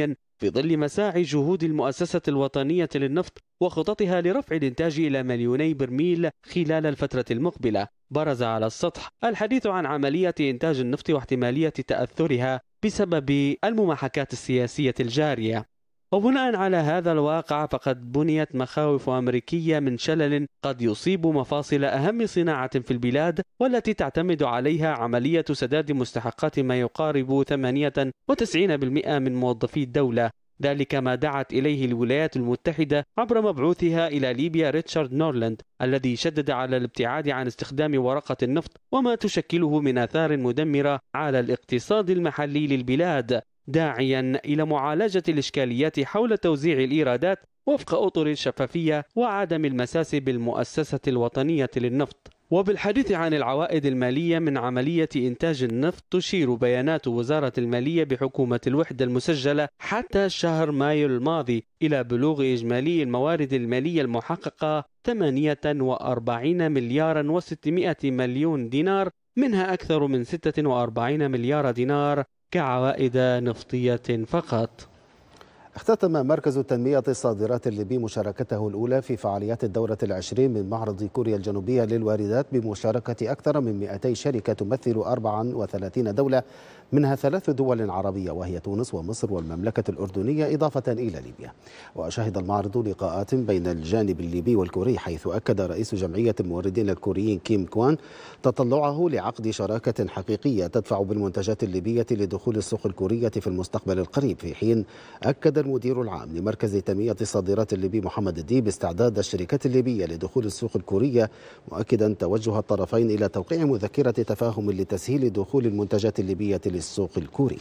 في ظل مساعي جهود المؤسسة الوطنية للنفط وخططها لرفع الإنتاج إلى مليوني برميل خلال الفترة المقبلة. برز على السطح الحديث عن عملية إنتاج النفط واحتمالية تأثرها بسبب المماحكات السياسية الجارية. وبناء على هذا الواقع فقد بنيت مخاوف أمريكية من شلل قد يصيب مفاصل أهم صناعة في البلاد والتي تعتمد عليها عملية سداد مستحقات ما يقارب ثمانية وتسعين بالمئة من موظفي الدولة. ذلك ما دعت إليه الولايات المتحدة عبر مبعوثها إلى ليبيا ريتشارد نورلاند، الذي شدد على الابتعاد عن استخدام ورقة النفط وما تشكله من آثار مدمرة على الاقتصاد المحلي للبلاد، داعيا إلى معالجة الإشكاليات حول توزيع الإيرادات وفق أطر الشفافية وعدم المساس بالمؤسسة الوطنية للنفط. وبالحديث عن العوائد المالية من عملية إنتاج النفط، تشير بيانات وزارة المالية بحكومة الوحدة المسجلة حتى شهر مايو الماضي إلى بلوغ إجمالي الموارد المالية المحققة ثمانية وأربعين مليارا وستمائة مليون دينار، منها أكثر من ستة وأربعين مليار دينار كعوائد نفطية فقط. اختتم مركز تنمية الصادرات الليبي مشاركته الأولى في فعاليات الدورة العشرين من معرض كوريا الجنوبية للواردات بمشاركة أكثر من مئتي شركة تمثل أربعة وثلاثين دولة، منها ثلاث دول عربية وهي تونس ومصر والمملكة الأردنية إضافة إلى ليبيا. وشهد المعرض لقاءات بين الجانب الليبي والكوري، حيث أكد رئيس جمعية الموردين الكوريين كيم كوان تطلعه لعقد شراكة حقيقية تدفع بالمنتجات الليبية لدخول السوق الكورية في المستقبل القريب، في حين أكد المدير العام لمركز تنمية الصادرات الليبي محمد الديب استعداد الشركات الليبية لدخول السوق الكورية، مؤكدا توجه الطرفين إلى توقيع مذكرة تفاهم لتسهيل دخول المنتجات الليبية للسوق الكوري.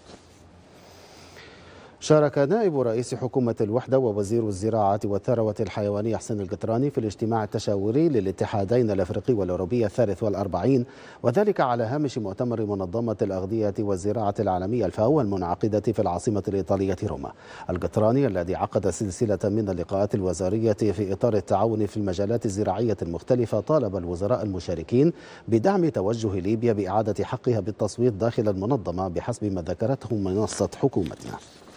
شارك نائب رئيس حكومة الوحدة ووزير الزراعة والثروة الحيوانية حسين القطراني في الاجتماع التشاوري للاتحادين الأفريقي والأوروبي الثالث والأربعين، وذلك على هامش مؤتمر منظمة الأغذية والزراعة العالمية الفاو المنعقدة في العاصمة الإيطالية روما. القطراني الذي عقد سلسلة من اللقاءات الوزارية في إطار التعاون في المجالات الزراعية المختلفة، طالب الوزراء المشاركين بدعم توجه ليبيا بإعادة حقها بالتصويت داخل المنظمة بحسب ما ذكرته منصة حكومتنا.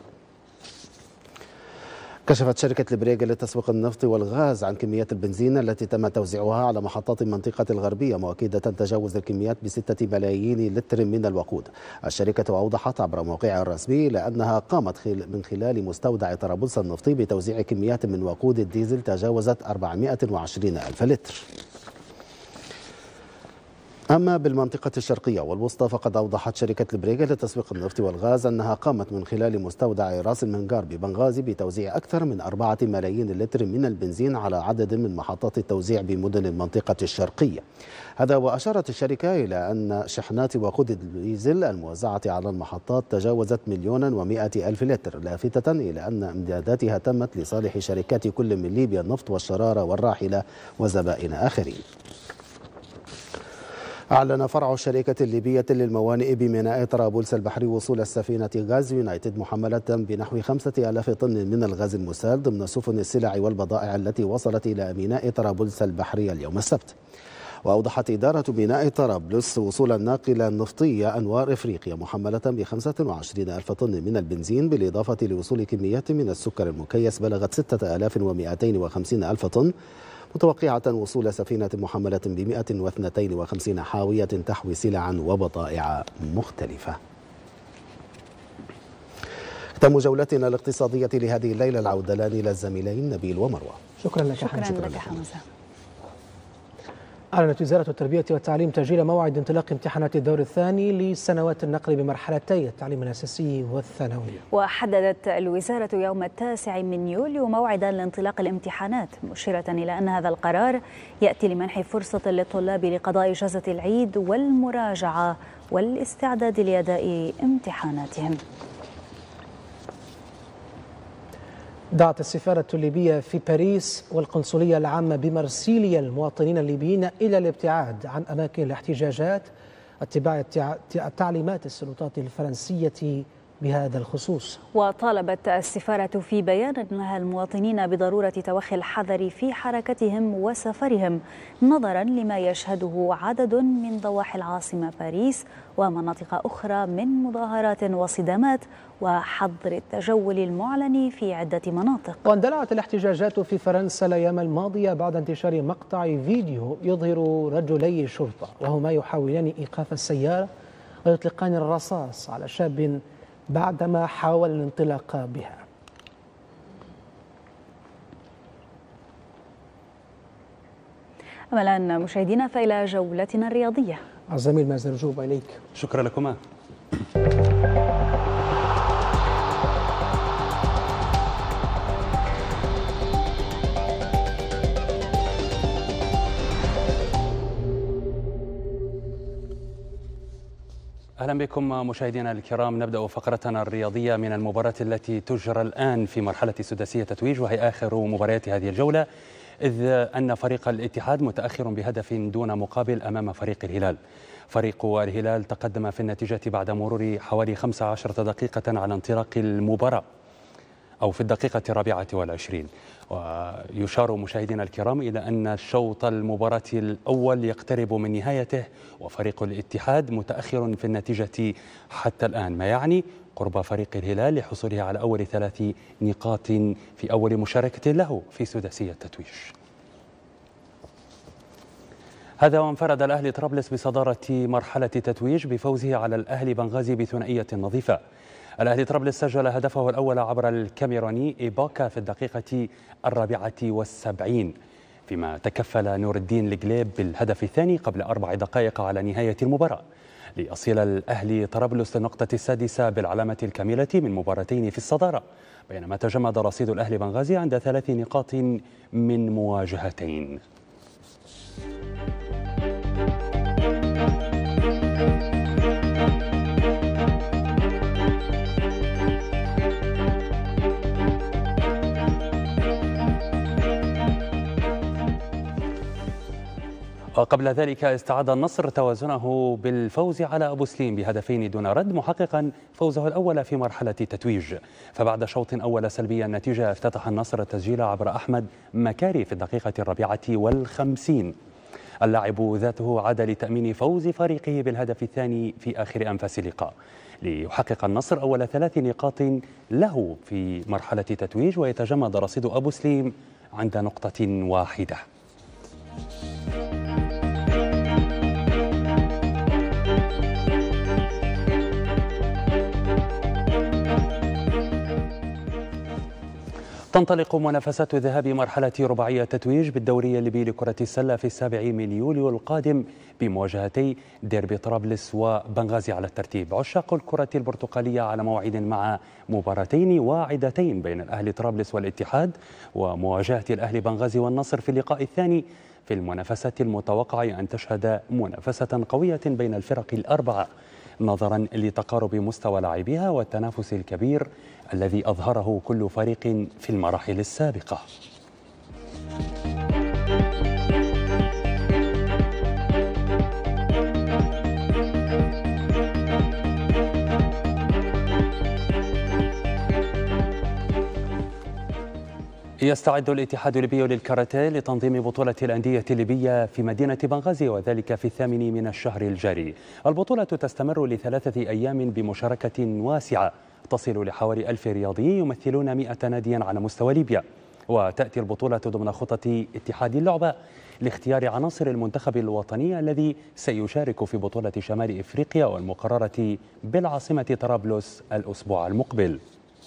كشفت شركة البريغا لتسويق النفط والغاز عن كميات البنزين التي تم توزيعها على محطات المنطقة الغربية، مؤكدة تجاوز الكميات بستة ملايين لتر من الوقود. الشركة أوضحت عبر موقعها الرسمي لأنها قامت من خلال مستودع طرابلس النفطي بتوزيع كميات من وقود الديزل تجاوزت أربعمائة وعشرين ألف لتر. أما بالمنطقة الشرقية والوسطى فقد أوضحت شركة البريغا لتسويق النفط والغاز أنها قامت من خلال مستودع راس المنقار ببنغازي بتوزيع أكثر من أربعة ملايين لتر من البنزين على عدد من محطات التوزيع بمدن المنطقة الشرقية. هذا وأشارت الشركة إلى أن شحنات وقود الديزل الموزعة على المحطات تجاوزت مليونا ومائة ألف لتر، لافتة إلى أن إمداداتها تمت لصالح شركات كل من ليبيا النفط والشرارة والراحلة وزبائن آخرين. أعلن فرع الشركة الليبية للموانئ بميناء طرابلس البحري وصول السفينة غاز يونايتد محملة بنحو خمسة آلاف طن من الغاز المسال ضمن سفن السلع والبضائع التي وصلت إلى ميناء طرابلس البحري اليوم السبت. وأوضحت إدارة ميناء طرابلس وصول الناقلة النفطية أنوار إفريقيا محملة بخمسة وعشرين ألف طن من البنزين، بالإضافة لوصول كميات من السكر المكيس بلغت ستة آلاف ومائتين وخمسين ألف طن، متوقعة وصول سفينة محملة بمئة واثنتين وخمسين حاوية تحوي سلعا وبضائع مختلفة. ختام جولتنا الاقتصادية لهذه الليلة، العودة لنا إلى الزميلين نبيل ومروة. شكرا لك شكرا, شكرا لك حمزة. أعلنت وزارة التربية والتعليم تأجيل موعد انطلاق امتحانات الدور الثاني لسنوات النقل بمرحلتي التعليم الأساسي والثانوي. وحددت الوزارة يوم التاسع من يوليو موعدا لانطلاق الامتحانات، مشيرة إلى أن هذا القرار يأتي لمنح فرصة للطلاب لقضاء إجازة العيد والمراجعة والاستعداد لأداء امتحاناتهم. دعت السفارة الليبية في باريس والقنصلية العامة بمرسيليا المواطنين الليبيين إلى الابتعاد عن أماكن الاحتجاجات اتباع تعليمات السلطات الفرنسية بهذا الخصوص. وطالبت السفارة في بيان أنها المواطنين بضرورة توخي الحذر في حركتهم وسفرهم نظرا لما يشهده عدد من ضواحي العاصمة باريس ومناطق أخرى من مظاهرات وصدامات وحظر التجول المعلن في عدة مناطق. واندلعت الاحتجاجات في فرنسا الأيام الماضية بعد انتشار مقطع فيديو يظهر رجلي شرطة وهما يحاولان إيقاف السيارة ويطلقان الرصاص على شاب بعدما حاول الانطلاق بها. أما الآن مشاهدينا فإلى جولتنا الرياضية. الزميل مازن رجوب إليك. شكرا لكما. أهلا بكم مشاهدينا الكرام. نبدأ فقرتنا الرياضية من المباراة التي تجرى الآن في مرحلة سداسية تتويج، وهي آخر مباريات هذه الجولة، إذ أن فريق الاتحاد متأخر بهدف دون مقابل أمام فريق الهلال. فريق الهلال تقدم في النتيجة بعد مرور حوالي خمس عشرة دقيقة على انطلاق المباراة، أو في الدقيقة الرابعة والعشرين. ويشار مشاهدينا الكرام إلى أن الشوط المباراة الأول يقترب من نهايته، وفريق الاتحاد متأخر في النتيجة حتى الآن، ما يعني قرب فريق الهلال لحصوله على أول ثلاث نقاط في أول مشاركة له في سداسية التتويج. هذا وانفرد الأهلي طرابلس بصدارة مرحلة تتويج بفوزه على الأهلي بنغازي بثنائية نظيفة. الأهلي طرابلس سجل هدفه الأول عبر الكاميروني إيباكا في الدقيقة الرابعة والسبعين، فيما تكفل نور الدين القليب بالهدف الثاني قبل أربع دقائق على نهاية المباراة، ليصل الأهلي طرابلس للنقطة السادسة بالعلامة الكاملة من مباراتين في الصدارة، بينما تجمد رصيد الأهلي بنغازي عند ثلاث نقاط من مواجهتين. وقبل ذلك استعاد النصر توازنه بالفوز على أبو سليم بهدفين دون رد، محققا فوزه الأول في مرحلة تتويج. فبعد شوط أول سلبي النتيجة افتتح النصر التسجيل عبر أحمد مكاري في الدقيقة الرابعة والخمسين. اللاعب ذاته عاد لتأمين فوز فريقه بالهدف الثاني في آخر أنفاس اللقاء، ليحقق النصر أول ثلاث نقاط له في مرحلة تتويج، ويتجمد رصيد أبو سليم عند نقطة واحدة. تنطلق منافسات ذهاب مرحلة رباعية تتويج بالدوري الليبي لكرة السلة في السابع من يوليو القادم بمواجهتي ديربي طرابلس وبنغازي على الترتيب. عشاق الكرة البرتقالية على موعد مع مباراتين واعدتين بين الأهلي طرابلس والاتحاد، ومواجهة الأهلي بنغازي والنصر في اللقاء الثاني في المنافسة المتوقع أن تشهد منافسة قوية بين الفرق الأربعة، نظرا لتقارب مستوى لاعبيها والتنافس الكبير الذي أظهره كل فريق في المراحل السابقة. يستعد الاتحاد الليبي للكاراتيه لتنظيم بطولة الأندية الليبية في مدينة بنغازي، وذلك في الثامن من الشهر الجاري. البطولة تستمر لثلاثة أيام بمشاركة واسعة تصل لحوالي ألف رياضي يمثلون مئة ناديا على مستوى ليبيا، وتأتي البطولة ضمن خطط اتحاد اللعبة لاختيار عناصر المنتخب الوطني الذي سيشارك في بطولة شمال إفريقيا والمقررة بالعاصمة طرابلس الأسبوع المقبل.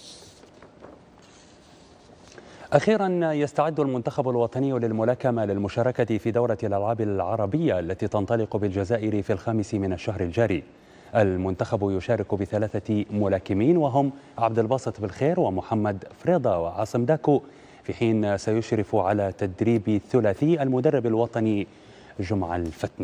أخيرا يستعد المنتخب الوطني للملاكمة للمشاركة في دورة الألعاب العربية التي تنطلق بالجزائر في الخامس من الشهر الجاري. المنتخب يشارك بثلاثة ملاكمين وهم عبد الباسط بالخير ومحمد فريضة وعاصم داكو، في حين سيشرف على تدريب الثلاثي المدرب الوطني جمعة الفتني.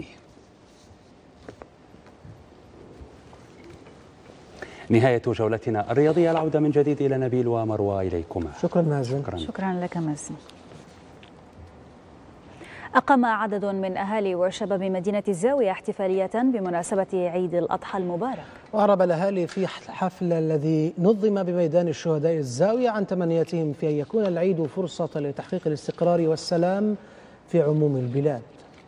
نهاية جولتنا الرياضية، العودة من جديد إلى نبيل ومروى إليكما. شكرا مازن. شكرا, شكرا لك مازن. أقام عدد من أهالي وشباب مدينة الزاوية احتفالية بمناسبة عيد الأضحى المبارك. وأعرب الأهالي في الحفل الذي نظم بميدان الشهداء الزاوية عن تمنياتهم في أن يكون العيد فرصة لتحقيق الاستقرار والسلام في عموم البلاد.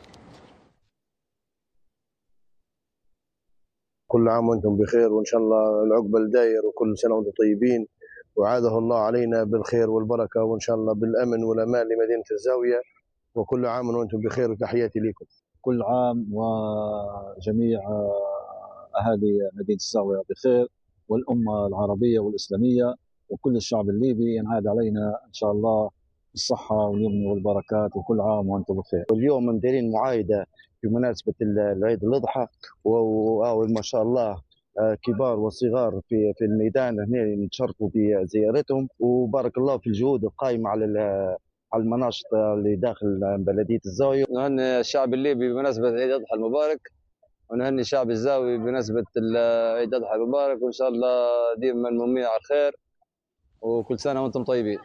كل عام وانتم بخير، وان شاء الله العقبة داير، وكل سنة وانتم طيبين، وعاده الله علينا بالخير والبركة، وان شاء الله بالأمن والأمان لمدينة الزاوية، وكل عام وانتم بخير، وتحياتي لكم. كل عام وجميع أهالي مدينة الزاوية بخير، والأمة العربية والإسلامية وكل الشعب الليبي ينعاد علينا إن شاء الله بالصحة واليمن والبركات، وكل عام وأنتم بخير. واليوم مديرين معايدة بمناسبة العيد الأضحى، وما شاء الله كبار وصغار في في الميدان هنا نتشرفوا بزيارتهم، وبارك الله في الجهود القائمة على على المناشط اللي داخل بلدية الزاوية. نهني الشعب الليبي بمناسبة عيد الأضحى المبارك، ونهني شعب الزاوية بمناسبة عيد الأضحى المبارك، وإن شاء الله ديما ممين على الخير، وكل سنة وأنتم طيبين.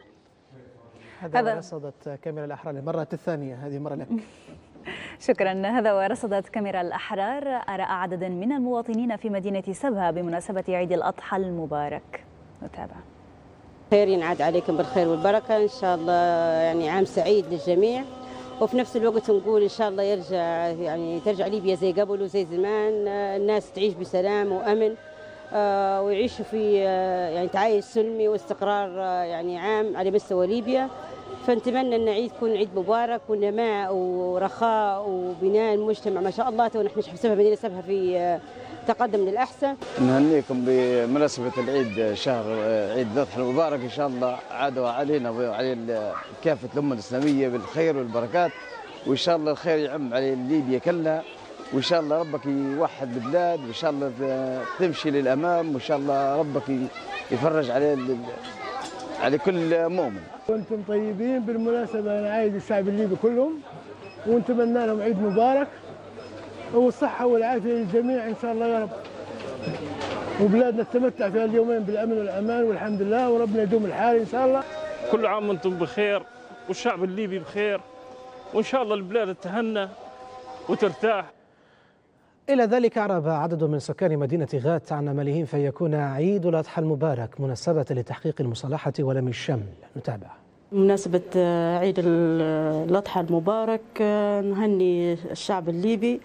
هذا رصدت كاميرا الأحرار للمرة الثانية، هذه مرة لك. شكرا. هذا ورصدت كاميرا الأحرار آراء عدد من المواطنين في مدينة سبها بمناسبة عيد الأضحى المبارك. نتابع. خير، ينعاد عليكم بالخير والبركة إن شاء الله، يعني عام سعيد للجميع، وفي نفس الوقت نقول إن شاء الله يرجع يعني ترجع ليبيا زي قبل وزي زمان، الناس تعيش بسلام وأمن ويعيشوا في يعني تعايش سلمي واستقرار يعني عام على مستوى ليبيا. فنتمنى أن عيد يكون عيد مبارك ونماء ورخاء وبناء المجتمع. ما شاء الله تونا نحن سبها مدينة سبها في تقدم للأحسن. نهنيكم بمناسبة العيد، شهر عيد الأضحى المبارك، إن شاء الله عادوا علينا وعلى كافة الأمة الإسلامية بالخير والبركات، وإن شاء الله الخير يعم على ليبيا كلها، وإن شاء الله ربك يوحد البلاد، وإن شاء الله تمشي للأمام، وإن شاء الله ربك يفرج على على كل مؤمن. وانتم طيبين بالمناسبة نعيد الشعب الليبي كلهم، ونتمنى لهم عيد مبارك والصحة والعافية للجميع إن شاء الله يا رب، وبلادنا تتمتع في اليومين بالأمن والأمان والحمد لله، وربنا يدوم الحال إن شاء الله. كل عام وانتم بخير، والشعب الليبي بخير، وإن شاء الله البلاد تهنى وترتاح. إلى ذلك أعرب عدد من سكان مدينة غات عن أملهم في يكون عيد الأضحى المبارك مناسبة لتحقيق المصالحة ولم الشمل. نتابع. بمناسبة عيد الأضحى المبارك نهني الشعب الليبي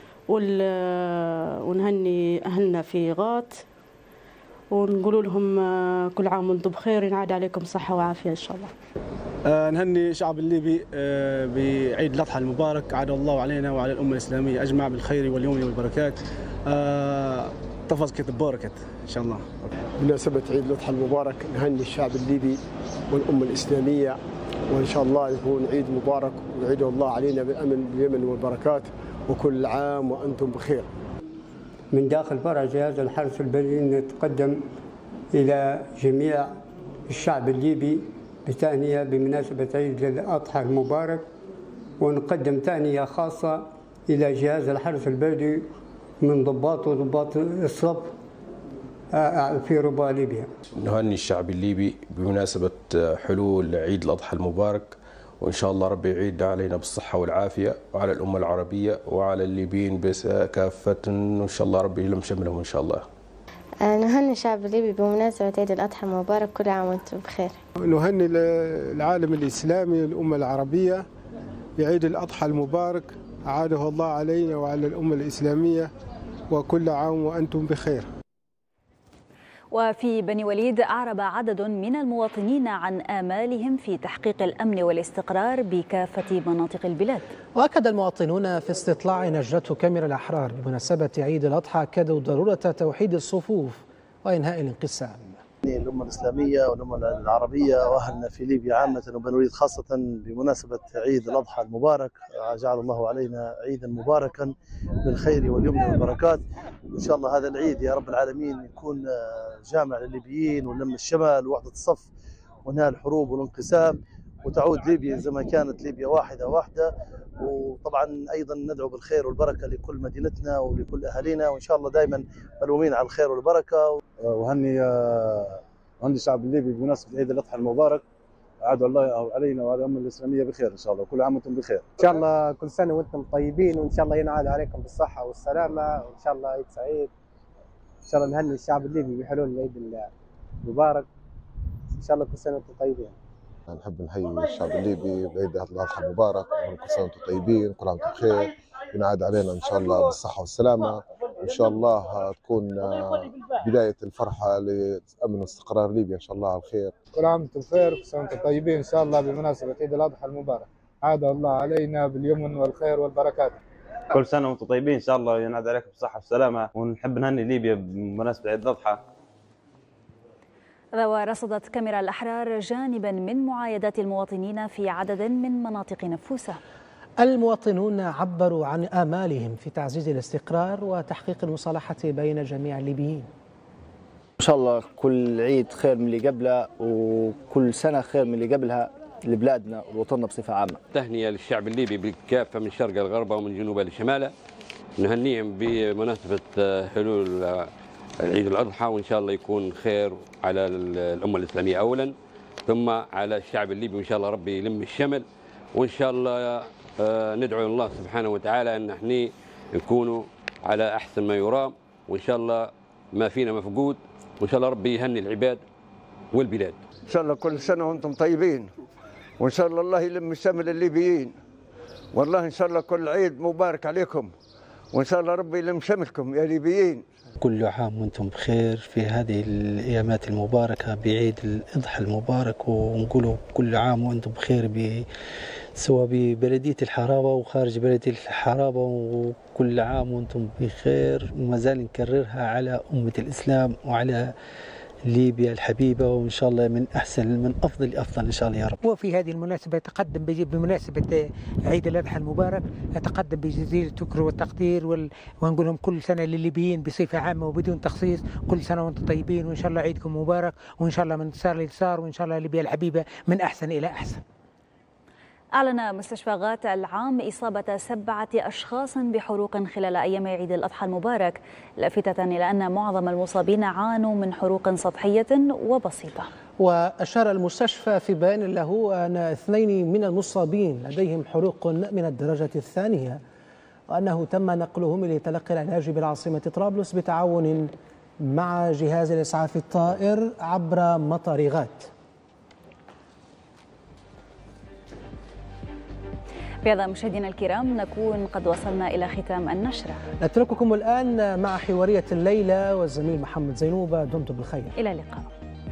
ونهني أهلنا في غات، ونقول لهم كل عام وانتم بخير، ينعاد عليكم صحة وعافية إن شاء الله. آه نهني الشعب الليبي آه بعيد الأضحى المبارك، عاد الله علينا وعلى الأمة الإسلامية أجمع بالخير واليمن والبركات. آه تفضل كتب باركت إن شاء الله. بمناسبة عيد الأضحى المبارك نهني الشعب الليبي والأمة الإسلامية، وإن شاء الله يكون عيد مبارك ويعيد الله علينا بالأمن واليمن والبركات، وكل عام وأنتم بخير. من داخل فرع جهاز الحرس البري نتقدم إلى جميع الشعب الليبي بتهنئة بمناسبة عيد الأضحى المبارك، ونقدم تهنئة خاصة إلى جهاز الحرس البري من ضباط وضباط الصف في ربوع ليبيا. نهني الشعب الليبي بمناسبة حلول عيد الأضحى المبارك، وإن شاء الله ربي يعيد علينا بالصحة والعافية، وعلى الأمة العربية وعلى الليبيين كافة، وإن شاء الله ربي يلم شملهم إن شاء الله. نهني الشعب الليبي بمناسبة عيد الأضحى المبارك، كل عام وأنتم بخير. نهني العالم الإسلامي والأمة العربية بعيد الأضحى المبارك، أعاده الله علينا وعلى الأمة الإسلامية، وكل عام وأنتم بخير. وفي بني وليد أعرب عدد من المواطنين عن آمالهم في تحقيق الأمن والاستقرار بكافة مناطق البلاد. وأكد المواطنون في استطلاع نشرته كاميرا الأحرار بمناسبة عيد الأضحى أكدوا ضرورة توحيد الصفوف وإنهاء الانقسام. الأمة الإسلامية والأمة العربية وأهلنا في ليبيا عامة وبني وليد خاصة بمناسبة عيد الأضحى المبارك، جعل الله علينا عيدا مباركا بالخير واليمن والبركات. إن شاء الله هذا العيد يا رب العالمين يكون جامع للليبيين ولم الشمال ووحدة الصف وانهاء الحروب والانقسام، وتعود ليبيا زي ما كانت ليبيا واحدة واحدة. وطبعا أيضا ندعو بالخير والبركة لكل مدينتنا ولكل أهالينا، وإن شاء الله دائما ملومين على الخير والبركة. وهني وهني الشعب الليبي بمناسبة عيد الأضحى المبارك، عاد الله علينا وعلى الأمة الإسلامية بخير إن شاء الله، وكل عام وأنتم بخير. إن شاء الله كل سنة وأنتم طيبين، وإن شاء الله ينعاد عليكم بالصحة والسلامة، وإن شاء الله عيد سعيد. إن شاء الله نهني الشعب الليبي بحلول العيد المبارك. إن شاء الله كل سنة وأنتم طيبين. نحب نحيي الشعب الليبي بعيد الأضحى المبارك، كل سنة وأنتم طيبين، كل عام وأنتم بخير، ينعاد علينا إن شاء الله بالصحة والسلامة، وإن شاء الله تكون بداية الفرحة لأمن واستقرار ليبيا إن شاء الله على خير. كل عام وأنتم بخير، كل سنة وأنتم طيبين إن شاء الله بمناسبة عيد الأضحى المبارك. عاد الله علينا باليمن والخير والبركات. كل سنة وأنتم طيبين إن شاء الله ينعاد عليكم بالصحة والسلامة، ونحب نهني ليبيا بمناسبة عيد الأضحى. ورصدت كاميرا الأحرار جانبا من معايدات المواطنين في عدد من مناطق نفوسة. المواطنون عبروا عن آمالهم في تعزيز الاستقرار وتحقيق المصالحة بين جميع الليبيين. إن شاء الله كل عيد خير من اللي قبله، وكل سنة خير من اللي قبلها لبلادنا ووطننا بصفة عامة. تهنئة للشعب الليبي بالكافة من شرق لغربه ومن جنوبه لشماله، نهنيهم بمناسبة حلول عيد الأضحى، وإن شاء الله يكون خير على الأمة الإسلامية أولا، ثم على الشعب الليبي، وإن شاء الله ربي يلم الشمل، وإن شاء الله ندعو الله سبحانه وتعالى أن احنا نكونوا على أحسن ما يرام، وإن شاء الله ما فينا مفقود، وإن شاء الله ربي يهني العباد والبلاد. إن شاء الله كل سنة وأنتم طيبين، وإن شاء الله الله يلم الشمل الليبيين، والله إن شاء الله كل عيد مبارك عليكم، وإن شاء الله ربي يلم شملكم يا ليبيين. كل عام وانتم بخير في هذه الايامات المباركه بعيد الاضحى المبارك، ونقولوا كل عام وانتم بخير سواء ببلديه الحرابه وخارج بلديه الحرابه، وكل عام وانتم بخير، وما زال نكررها على امه الاسلام وعلى ليبيا الحبيبه، وان شاء الله من احسن من افضل لافضل ان شاء الله يا رب. وفي هذه المناسبه يتقدم بمناسبه عيد الاضحى المبارك اتقدم بجزيل الشكر والتقدير وال... ونقول لهم كل سنه للليبيين بصفه عامه وبدون تخصيص، كل سنه وانتم طيبين، وان شاء الله عيدكم مبارك، وان شاء الله من انتصار لانتصار، وان شاء الله ليبيا الحبيبه من احسن الى احسن. أعلن مستشفى غات العام إصابة سبعة أشخاص بحروق خلال أيام عيد الأضحى المبارك، لافتة إلى أن معظم المصابين عانوا من حروق سطحية وبسيطة. وأشار المستشفى في بيان له أن اثنين من المصابين لديهم حروق من الدرجة الثانية، وأنه تم نقلهم لتلقي العلاج بالعاصمة طرابلس بتعاون مع جهاز الإسعاف الطائر عبر مطار غات. بهذا مشاهدينا الكرام نكون قد وصلنا إلى ختام النشرة. نترككم الآن مع حوارية الليلة والزميل محمد زينوبة. دمتم بالخير. إلى اللقاء.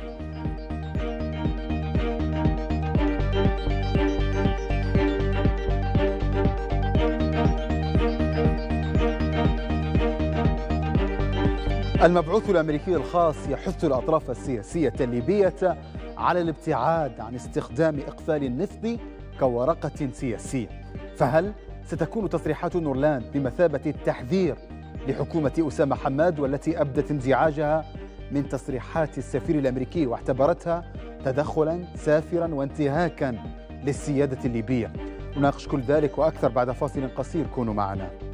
المبعوث الأمريكي الخاص يحث الأطراف السياسية الليبية على الابتعاد عن استخدام إقفال النفط كورقة سياسية، فهل ستكون تصريحات نورلاند بمثابة التحذير لحكومة أسامة حماد والتي أبدت انزعاجها من تصريحات السفير الأمريكي واعتبرتها تدخلا سافرا وانتهاكا للسيادة الليبية؟ نناقش كل ذلك وأكثر بعد فاصل قصير، كونوا معنا.